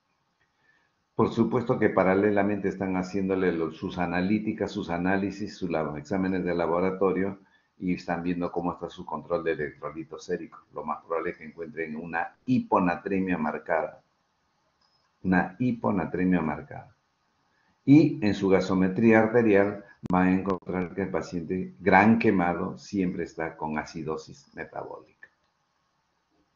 Por supuesto que paralelamente están haciéndole los, sus analíticas, sus análisis, sus exámenes de laboratorio, y están viendo cómo está su control de electrolitos séricos. Lo más probable es que encuentren una hiponatremia marcada. Una hiponatremia marcada. Y en su gasometría arterial van a encontrar que el paciente gran quemado siempre está con acidosis metabólica.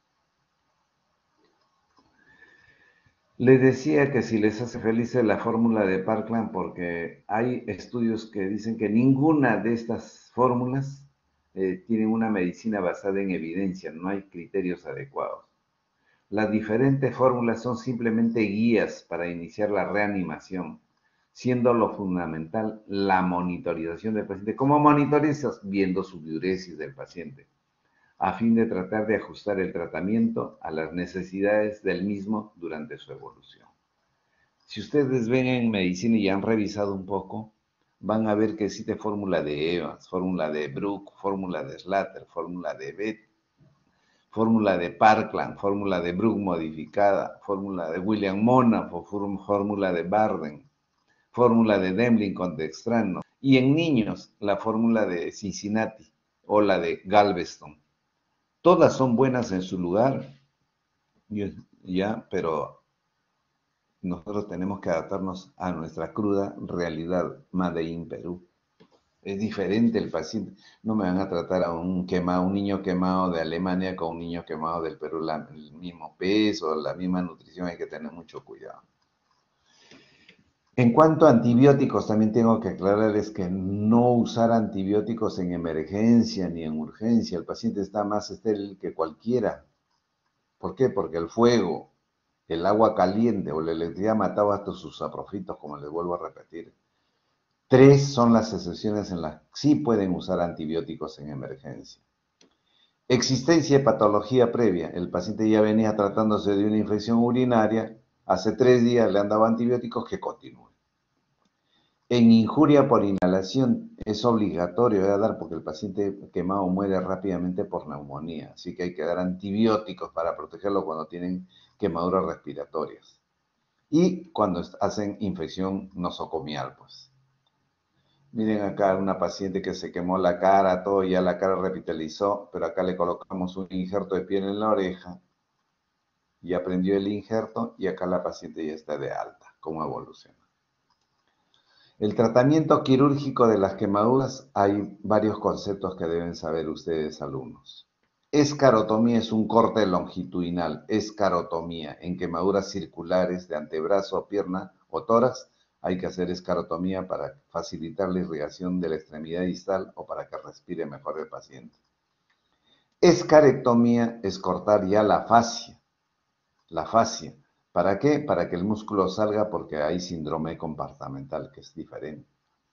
Les decía que si les hace felices la fórmula de Parkland, porque hay estudios que dicen que ninguna de estas fórmulas eh, tienen una medicina basada en evidencia, no hay criterios adecuados. Las diferentes fórmulas son simplemente guías para iniciar la reanimación, siendo lo fundamental la monitorización del paciente. ¿Cómo monitorizas? Viendo su diuresis del paciente, a fin de tratar de ajustar el tratamiento a las necesidades del mismo durante su evolución. Si ustedes ven en medicina y han revisado un poco, van a ver que existe fórmula de Evans, fórmula de Brook, fórmula de Slater, fórmula de Bett, fórmula de Parkland, fórmula de Brook modificada, fórmula de William Monaf, fórmula de Barden, fórmula de Demling con dextrano, y en niños la fórmula de Cincinnati o la de Galveston. Todas son buenas en su lugar, ya, pero nosotros tenemos que adaptarnos a nuestra cruda realidad, Made in Perú. Es diferente el paciente. No me van a tratar a un quemado, un niño quemado de Alemania con un niño quemado del Perú, la, el mismo peso, la misma nutrición, hay que tener mucho cuidado. En cuanto a antibióticos, también tengo que aclararles que no usar antibióticos en emergencia ni en urgencia. El paciente está más estéril que cualquiera. ¿Por qué? Porque el fuego, el agua caliente o la electricidad mataba hasta sus saprofitos, como les vuelvo a repetir. Tres son las excepciones en las que sí pueden usar antibióticos en emergencia. Existencia de patología previa. El paciente ya venía tratándose de una infección urinaria. Hace tres días le han dado antibióticos, que continúen. En injuria por inhalación es obligatorio dar, porque el paciente quemado muere rápidamente por neumonía. Así que hay que dar antibióticos para protegerlo cuando tienen quemaduras respiratorias. Y cuando hacen infección nosocomial, pues. Miren acá una paciente que se quemó la cara, todo, ya la cara revitalizó, pero acá le colocamos un injerto de piel en la oreja, ya prendió el injerto y acá la paciente ya está de alta. ¿Cómo evoluciona? El tratamiento quirúrgico de las quemaduras, hay varios conceptos que deben saber ustedes, alumnos. Escarotomía es un corte longitudinal, escarotomía, en quemaduras circulares de antebrazo, pierna o tórax. Hay que hacer escarotomía para facilitar la irrigación de la extremidad distal o para que respire mejor el paciente. Escarectomía es cortar ya la fascia. La fascia. ¿Para qué? Para que el músculo salga, porque hay síndrome compartimental, que es diferente.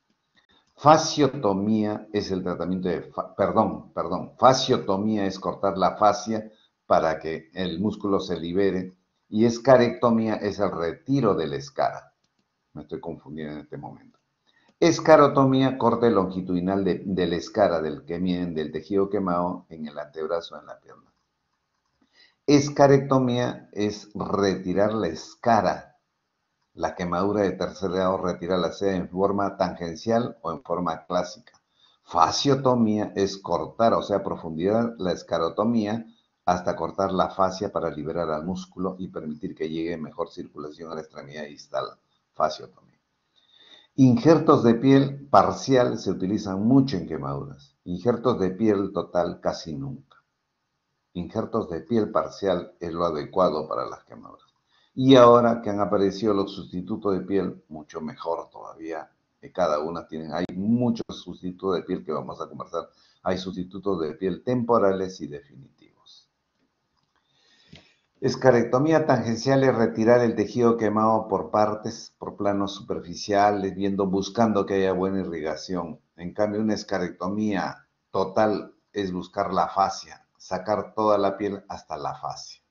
Fasciotomía es el tratamiento de... Perdón, perdón. Fasciotomía es cortar la fascia para que el músculo se libere. Y escarectomía es el retiro de la escara. Me estoy confundiendo en este momento. Escarotomía, corte longitudinal de, de la escara, del, que viene del tejido quemado en el antebrazo, en la pierna. Escarectomía es retirar la escara, la quemadura de tercer grado, retirarla sea en forma tangencial o en forma clásica. Fasciotomía es cortar, o sea, profundizar la escarotomía hasta cortar la fascia para liberar al músculo y permitir que llegue mejor circulación a la extremidad distal. Fasciotomía. Injertos de piel parcial se utilizan mucho en quemaduras. Injertos de piel total casi nunca. Injertos de piel parcial es lo adecuado para las quemaduras. Y ahora que han aparecido los sustitutos de piel, mucho mejor todavía. Que cada una tiene, hay muchos sustitutos de piel que vamos a conversar. Hay sustitutos de piel temporales y definitivos. Escarectomía tangencial es retirar el tejido quemado por partes, por planos superficiales, viendo, buscando que haya buena irrigación. En cambio, una escarectomía total es buscar la fascia, sacar toda la piel hasta la fascia.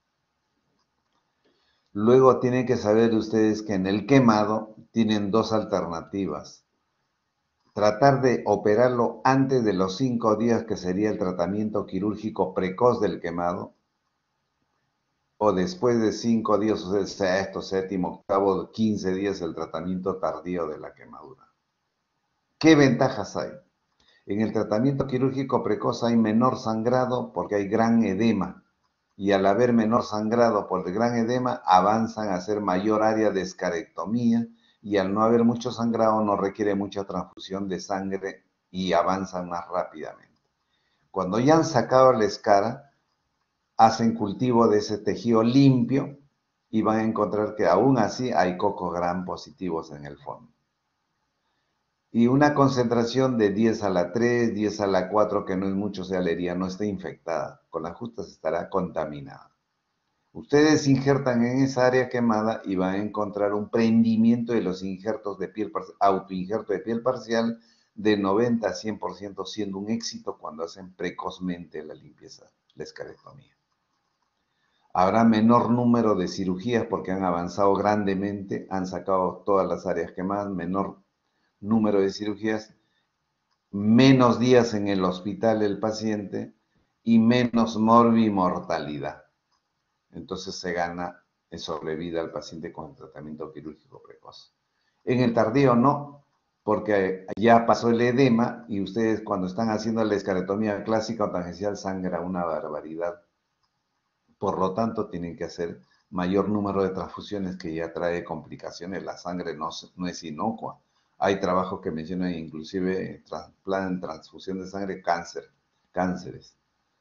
Luego tienen que saber ustedes que en el quemado tienen dos alternativas. Tratar de operarlo antes de los cinco días, que sería el tratamiento quirúrgico precoz del quemado, o después de cinco días, o sea, el sexto, séptimo, octavo, quince días, el tratamiento tardío de la quemadura. ¿Qué ventajas hay? En el tratamiento quirúrgico precoz hay menor sangrado porque hay gran edema. Y al haber menor sangrado por el gran edema, avanzan a hacer mayor área de escarectomía, y al no haber mucho sangrado no requiere mucha transfusión de sangre y avanzan más rápidamente. Cuando ya han sacado la escara, hacen cultivo de ese tejido limpio y van a encontrar que aún así hay cocos gram positivos en el fondo. Y una concentración de diez a la tres, diez a la cuatro, que no es mucho, o sea, la herida no está infectada. Con las justas estará contaminada. Ustedes injertan en esa área quemada y van a encontrar un prendimiento de los injertos de piel parcial, autoinjerto de piel parcial de noventa a cien por ciento, siendo un éxito cuando hacen precozmente la limpieza, la escarectomía. Habrá menor número de cirugías porque han avanzado grandemente, han sacado todas las áreas quemadas, menor número de cirugías, menos días en el hospital el paciente y menos morbimortalidad. Entonces se gana en sobrevida al paciente con el tratamiento quirúrgico precoz. En el tardío no, porque ya pasó el edema y ustedes cuando están haciendo la escarectomía clásica o tangencial sangra una barbaridad. Por lo tanto, tienen que hacer mayor número de transfusiones que ya trae complicaciones. La sangre no, no es inocua. Hay trabajos que mencionan inclusive plan transfusión de sangre, cáncer, cánceres.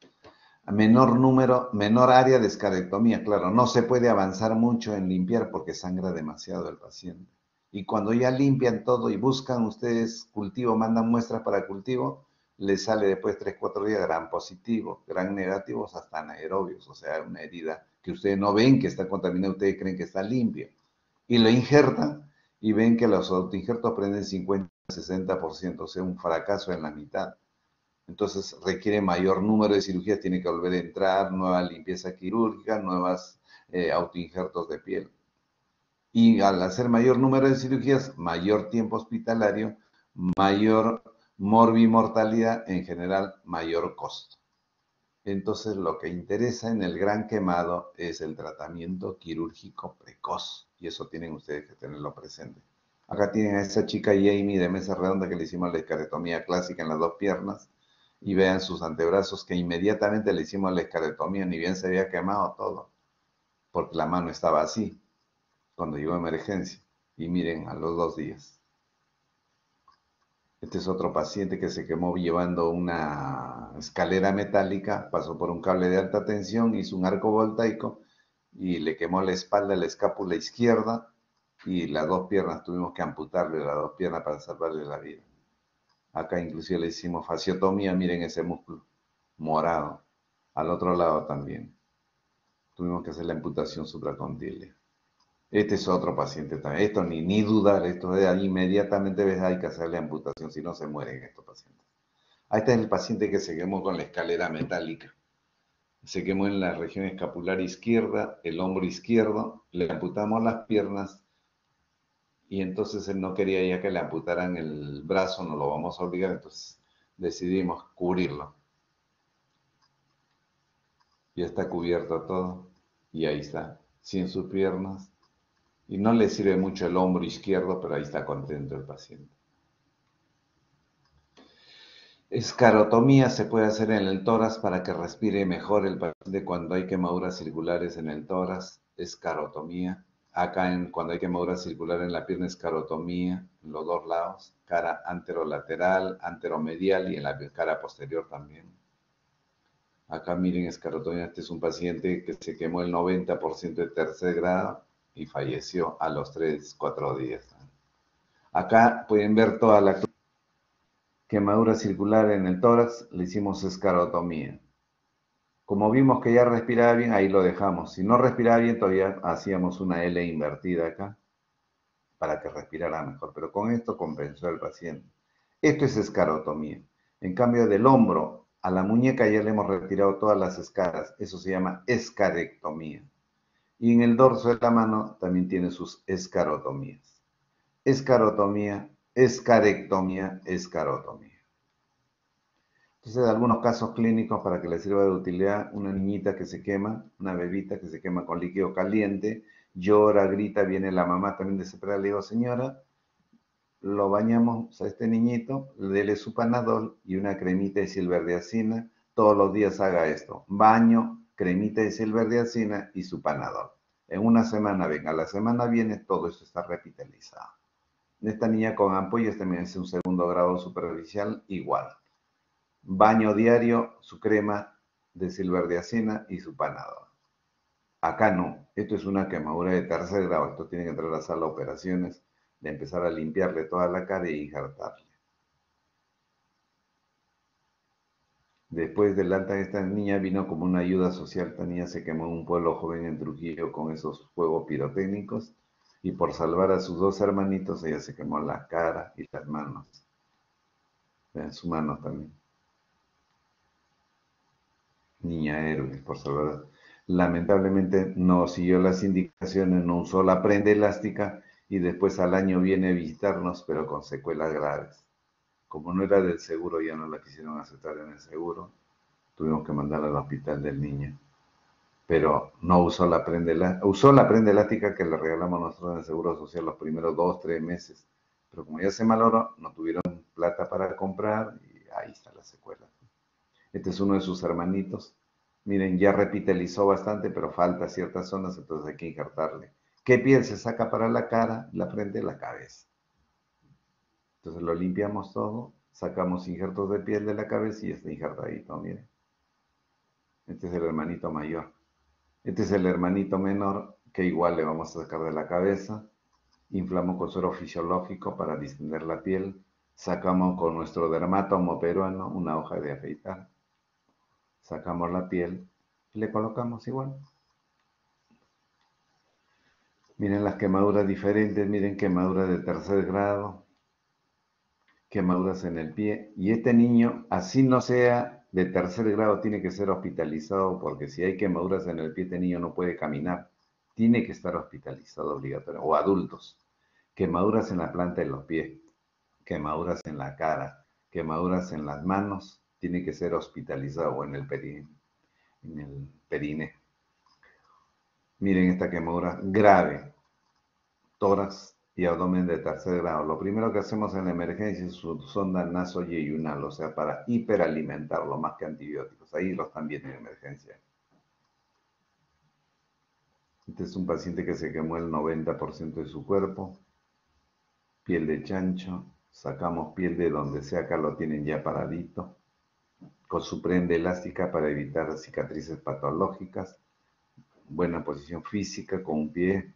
Menor número, menor área de escarectomía, claro, no se puede avanzar mucho en limpiar porque sangra demasiado el paciente. Y cuando ya limpian todo y buscan ustedes cultivo, mandan muestras para cultivo, les sale después tres, cuatro días gran positivo, gran negativos, hasta anaerobios, o sea, una herida que ustedes no ven que está contaminada, ustedes creen que está limpio. Y lo injertan y ven que los autoinjertos prenden cincuenta, sesenta por ciento, o sea, un fracaso en la mitad. Entonces requiere mayor número de cirugías, tiene que volver a entrar, nueva limpieza quirúrgica, nuevas eh, autoinjertos de piel. Y al hacer mayor número de cirugías, mayor tiempo hospitalario, mayor morbimortalidad, en general mayor costo. Entonces lo que interesa en el gran quemado es el tratamiento quirúrgico precoz, y eso tienen ustedes que tenerlo presente. Acá tienen a esa chica Jamie de mesa redonda que le hicimos la escarectomía clásica en las dos piernas, y vean sus antebrazos que inmediatamente le hicimos la escarectomía, ni bien se había quemado todo, porque la mano estaba así, cuando llegó a emergencia. Y miren, a los dos días. Este es otro paciente que se quemó llevando una escalera metálica, pasó por un cable de alta tensión, hizo un arco voltaico y le quemó la espalda, la escápula izquierda y las dos piernas, tuvimos que amputarle las dos piernas para salvarle la vida. Acá inclusive le hicimos fasciotomía, miren ese músculo morado. Al otro lado también. Tuvimos que hacer la amputación supracondyle. Este es otro paciente también. Esto ni, ni dudar, esto de ahí inmediatamente ves, hay que hacerle amputación, si no se mueren estos pacientes. Ahí está el paciente que se quemó con la escalera metálica. Se quemó en la región escapular izquierda, el hombro izquierdo, le amputamos las piernas y entonces él no quería ya que le amputaran el brazo, no lo vamos a obligar, entonces decidimos cubrirlo. Ya está cubierto todo y ahí está, sin sus piernas. Y no le sirve mucho el hombro izquierdo, pero ahí está contento el paciente. Escarotomía se puede hacer en el tórax para que respire mejor el paciente cuando hay quemaduras circulares en el tórax. Escarotomía. Acá en, cuando hay quemadura circular en la pierna, escarotomía en los dos lados. Cara anterolateral, anteromedial y en la cara posterior también. Acá miren escarotomía. Este es un paciente que se quemó el noventa por ciento de tercer grado y falleció a los tres, cuatro días. Acá pueden ver toda la quemadura circular en el tórax, le hicimos escarotomía. Como vimos que ya respiraba bien, ahí lo dejamos. Si no respiraba bien, todavía hacíamos una L invertida acá para que respirara mejor. Pero con esto compensó al paciente. Esto es escarotomía. En cambio, del hombro a la muñeca ya le hemos retirado todas las escaras. Eso se llama escarectomía. Y en el dorso de la mano también tiene sus escarotomías. Escarotomía, escarectomía, escarotomía. Entonces, algunos casos clínicos para que les sirva de utilidad, una niñita que se quema, una bebita que se quema con líquido caliente, llora, grita, viene la mamá también desesperada, le digo, señora, lo bañamos a este niñito, dele su Panadol y una cremita de silverdiazina, todos los días haga esto, baño, cremita de silverdiazina y su Panadol. En una semana, venga, la semana viene, todo esto está revitalizado. Esta niña con ampollas también es un segundo grado superficial, igual. Baño diario, su crema de silverdiazina y su Panadol. Acá no, esto es una quemadura de tercer grado, esto tiene que entrar a la sala de operaciones, de empezar a limpiarle toda la cara y injertarle. Después del alta de esta niña vino como una ayuda social, esta niña se quemó en un pueblo joven en Trujillo con esos fuegos pirotécnicos y por salvar a sus dos hermanitos ella se quemó la cara y las manos, en su mano también. Niña héroe, por salvar. Lamentablemente no siguió las indicaciones, no usó la prenda elástica y después al año viene a visitarnos, pero con secuelas graves. Como no era del seguro, ya no la quisieron aceptar en el seguro, tuvimos que mandarla al hospital del niño. Pero no usó la prenda elástica, usó la prenda elástica que le regalamos nosotros en el Seguro Social los primeros dos, tres meses. Pero como ya se malogró, no tuvieron plata para comprar y ahí está la secuela. Este es uno de sus hermanitos. Miren, ya repitalizó bastante, pero falta ciertas zonas, entonces hay que injertarle. ¿Qué piel se saca para la cara, la frente y la cabeza? Entonces lo limpiamos todo, sacamos injertos de piel de la cabeza y está injertadito, miren. Este es el hermanito mayor. Este es el hermanito menor, que igual le vamos a sacar de la cabeza. Inflamos con suero fisiológico para distender la piel. Sacamos con nuestro dermatomo peruano una hoja de afeitar. Sacamos la piel y le colocamos igual. Miren las quemaduras diferentes, miren quemaduras de tercer grado, quemaduras en el pie. Y este niño, así no sea de tercer grado, tiene que ser hospitalizado porque si hay quemaduras en el pie, este niño no puede caminar. Tiene que estar hospitalizado obligatoriamente. O adultos. Quemaduras en la planta de los pies, quemaduras en la cara, quemaduras en las manos, tiene que ser hospitalizado o en el perine. En el perine. Miren esta quemadura grave, tórax y abdomen de tercer grado. Lo primero que hacemos en la emergencia es su sonda nasoyeyunal, o sea, para hiperalimentarlo más que antibióticos. Ahí los también en emergencia. Este es un paciente que se quemó el noventa por ciento de su cuerpo. Piel de chancho, sacamos piel de donde sea, acá lo tienen ya paradito, con su prenda elástica para evitar cicatrices patológicas, buena posición física con un pie.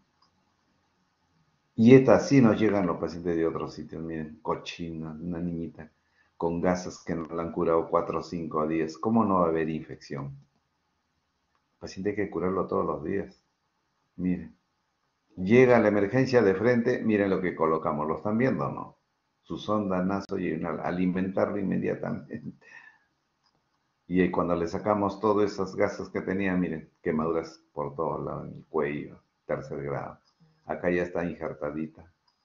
Y esta sí nos llegan los pacientes de otros sitios, miren, cochina, una niñita con gases que no la han curado cuatro, cinco a diez. ¿Cómo no va a haber infección? El paciente hay que curarlo todos los días. Miren, llega a la emergencia de frente, miren lo que colocamos, ¿lo están viendo o no? Su sonda nasoyunal, alimentarlo inmediatamente. Y cuando le sacamos todos esos gases que tenía, miren, quemaduras por todos lados, en el cuello, tercer grado. Acá ya está injertadita.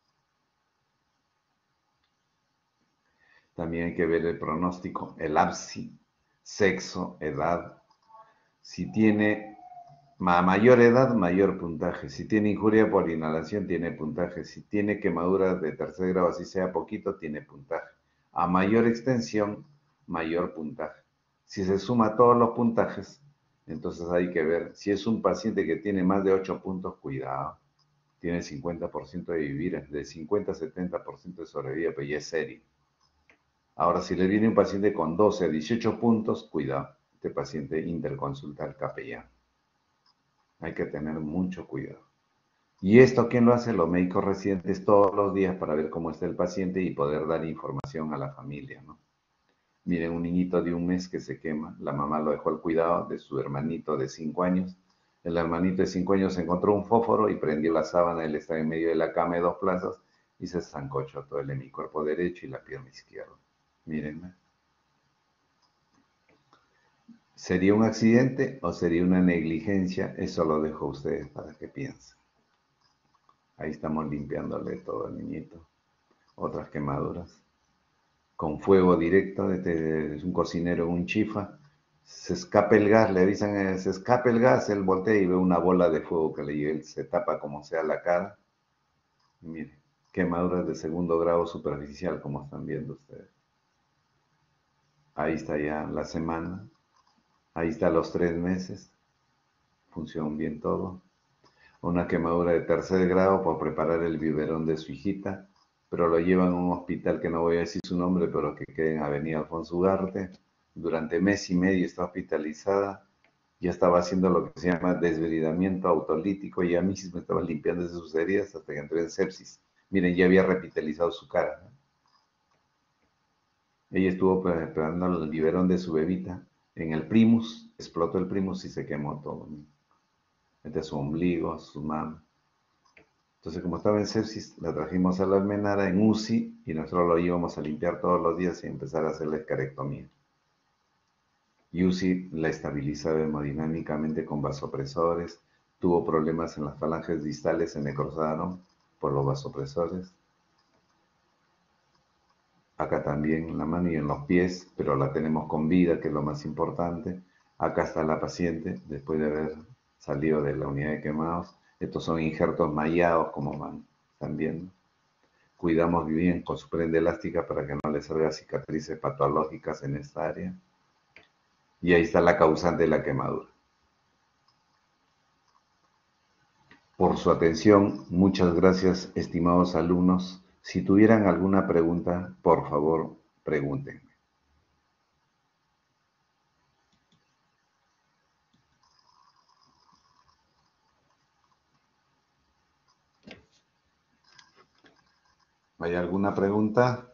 También hay que ver el pronóstico, el A B S I, sexo, edad. Si tiene a mayor edad, mayor puntaje. Si tiene injuria por inhalación, tiene puntaje. Si tiene quemaduras de tercer grado, así sea poquito, tiene puntaje. A mayor extensión, mayor puntaje. Si se suma todos los puntajes, entonces hay que ver. Si es un paciente que tiene más de ocho puntos, cuidado. Tiene cincuenta por ciento de vivir, de cincuenta a setenta por ciento de sobrevida, pero ya es serio. Ahora, si le viene un paciente con doce a dieciocho puntos, cuidado. Este paciente interconsulta al capellán. Hay que tener mucho cuidado. ¿Y esto quién lo hace? Los médicos residentes todos los días para ver cómo está el paciente y poder dar información a la familia, ¿no? Miren, un niñito de un mes que se quema. La mamá lo dejó al cuidado de su hermanito de cinco años. El hermanito de cinco años encontró un fósforo y prendió la sábana. Él está en medio de la cama de dos plazas y se zancochó todo el hemicuerpo derecho y la pierna izquierda. Mírenme. ¿Sería un accidente o sería una negligencia? Eso lo dejo a ustedes para que piensen. Ahí estamos limpiándole todo al niñito. Otras quemaduras. Con fuego directo, este es un cocinero, un chifa. Se escapa el gas, le avisan, eh, se escapa el gas, él voltea y ve una bola de fuego que le llega, él se tapa como sea la cara. Y mire, quemaduras de segundo grado superficial, como están viendo ustedes. Ahí está ya la semana. Ahí está los tres meses. Funciona bien todo. Una quemadura de tercer grado por preparar el biberón de su hijita, pero lo llevan a un hospital que no voy a decir su nombre, pero que queda en Avenida Alfonso Ugarte. Durante mes y medio está hospitalizada. Ya estaba haciendo lo que se llama desbridamiento autolítico y a mí sí me estaba limpiando de sus heridas hasta que entré en sepsis. Miren, ya había repitalizado su cara, ¿no? Ella estuvo pues, esperando el biberón de su bebita en el primus, explotó el primus y se quemó todo, ¿no? Entre su ombligo, su mama. Entonces, como estaba en sepsis, la trajimos a la almenara en U C I y nosotros lo íbamos a limpiar todos los días y empezar a hacer la escarectomía. Y U C I la estabilizaba hemodinámicamente con vasopresores, tuvo problemas en las falanges distales, se necrosaron por los vasopresores. Acá también en la mano y en los pies, pero la tenemos con vida, que es lo más importante. Acá está la paciente, después de haber salido de la unidad de quemados. Estos son injertos mallados, como van, están viendo. Cuidamos bien con su prenda elástica para que no le salga cicatrices patológicas en esta área. Y ahí está la causante de la quemadura. Por su atención, muchas gracias, estimados alumnos. Si tuvieran alguna pregunta, por favor, pregunten. ¿Hay alguna pregunta?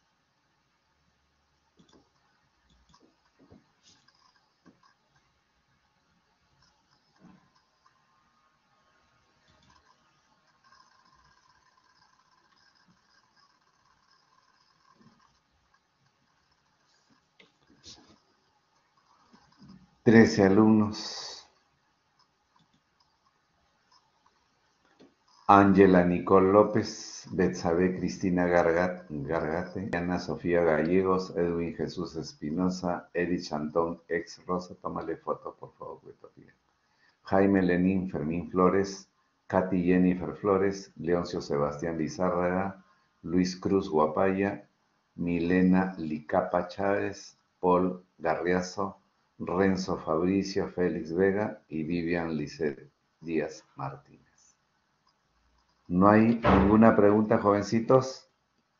Trece alumnos. Ángela Nicole López, Betsabe Cristina Gargat, Gargate, Ana Sofía Gallegos, Edwin Jesús Espinosa, Edith Chantón, ex Rosa, tómale foto por favor, Betapía. Jaime Lenín, Fermín Flores, Katy Jennifer Flores, Leoncio Sebastián Lizárraga, Luis Cruz Guapaya, Milena Licapa Chávez, Paul Garriazo, Renzo Fabricio, Félix Vega y Vivian Lisset Díaz Martínez. ¿No hay ninguna pregunta, jovencitos?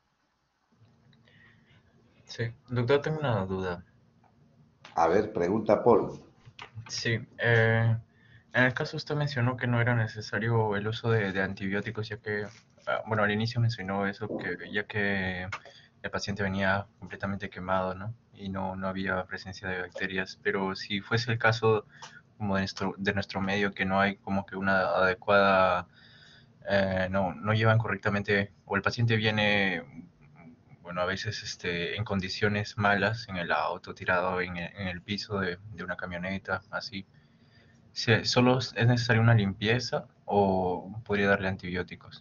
Sí, doctor, tengo una duda. A ver, pregunta Paul. Sí, eh, en el caso usted mencionó que no era necesario el uso de, de antibióticos, ya que, ah, bueno, al inicio mencionó eso, que ya que el paciente venía completamente quemado, ¿no? Y no, no había presencia de bacterias, pero si fuese el caso como de nuestro, de nuestro medio, que no hay como que una adecuada, eh, no, no llevan correctamente, o el paciente viene, bueno, a veces este, en condiciones malas, en el auto, tirado en el, en el piso de, de una camioneta, así. Si- ¿Solo es necesaria una limpieza o podría darle antibióticos?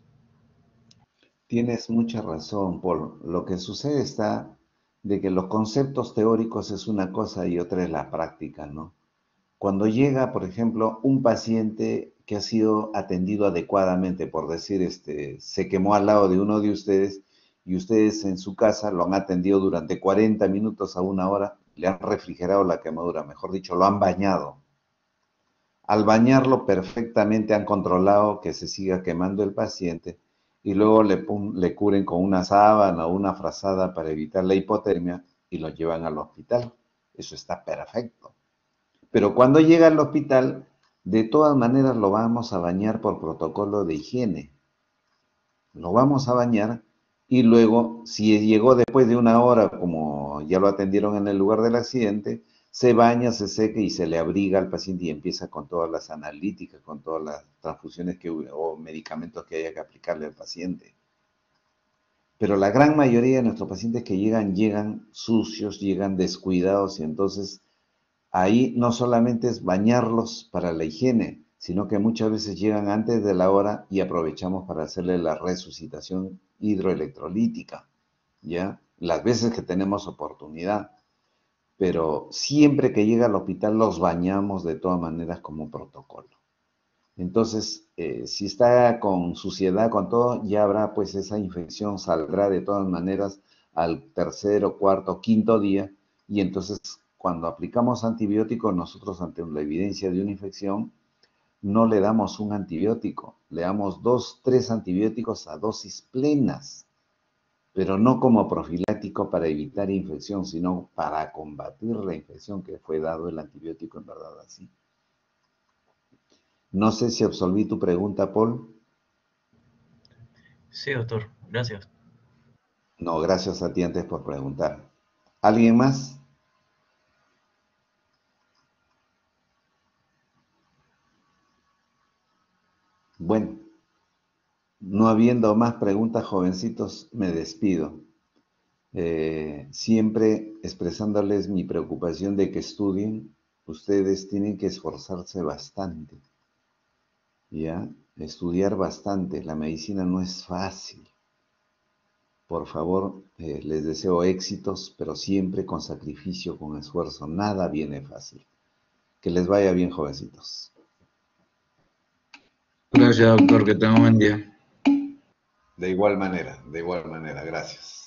Tienes mucha razón, Paul. Lo que sucede está de que los conceptos teóricos es una cosa y otra es la práctica, ¿no? Cuando llega, por ejemplo, un paciente que ha sido atendido adecuadamente, por decir, este, se quemó al lado de uno de ustedes y ustedes en su casa lo han atendido durante cuarenta minutos a una hora, le han refrigerado la quemadura, mejor dicho, lo han bañado. Al bañarlo perfectamente han controlado que se siga quemando el paciente y luego le, le cubren con una sábana o una frazada para evitar la hipotermia y lo llevan al hospital. Eso está perfecto. Pero cuando llega al hospital, de todas maneras lo vamos a bañar por protocolo de higiene. Lo vamos a bañar y luego, si llegó después de una hora, como ya lo atendieron en el lugar del accidente, se baña, se seca y se le abriga al paciente y empieza con todas las analíticas, con todas las transfusiones que, o medicamentos que haya que aplicarle al paciente. Pero la gran mayoría de nuestros pacientes que llegan, llegan sucios, llegan descuidados y entonces ahí no solamente es bañarlos para la higiene, sino que muchas veces llegan antes de la hora y aprovechamos para hacerle la resucitación hidroelectrolítica, ¿ya? Las veces que tenemos oportunidad. Pero siempre que llega al hospital los bañamos de todas maneras como protocolo. Entonces, eh, si está con suciedad, con todo, ya habrá pues esa infección, saldrá de todas maneras al tercero, cuarto, quinto día, y entonces cuando aplicamos antibióticos, nosotros ante la evidencia de una infección, no le damos un antibiótico, le damos dos, tres antibióticos a dosis plenas, pero no como profiláctico para evitar infección, sino para combatir la infección que fue dado el antibiótico en verdad así. No sé si absolví tu pregunta, Paul. Sí, doctor, gracias. No, gracias a ti antes por preguntar. ¿Alguien más? Bueno, no habiendo más preguntas, jovencitos, me despido. Eh, siempre expresándoles mi preocupación de que estudien. Ustedes tienen que esforzarse bastante, ¿ya? Estudiar bastante. La medicina no es fácil. Por favor, eh, les deseo éxitos, pero siempre con sacrificio, con esfuerzo. Nada viene fácil. Que les vaya bien, jovencitos. Gracias, doctor, que tenga un buen día. De igual manera, de igual manera. Gracias.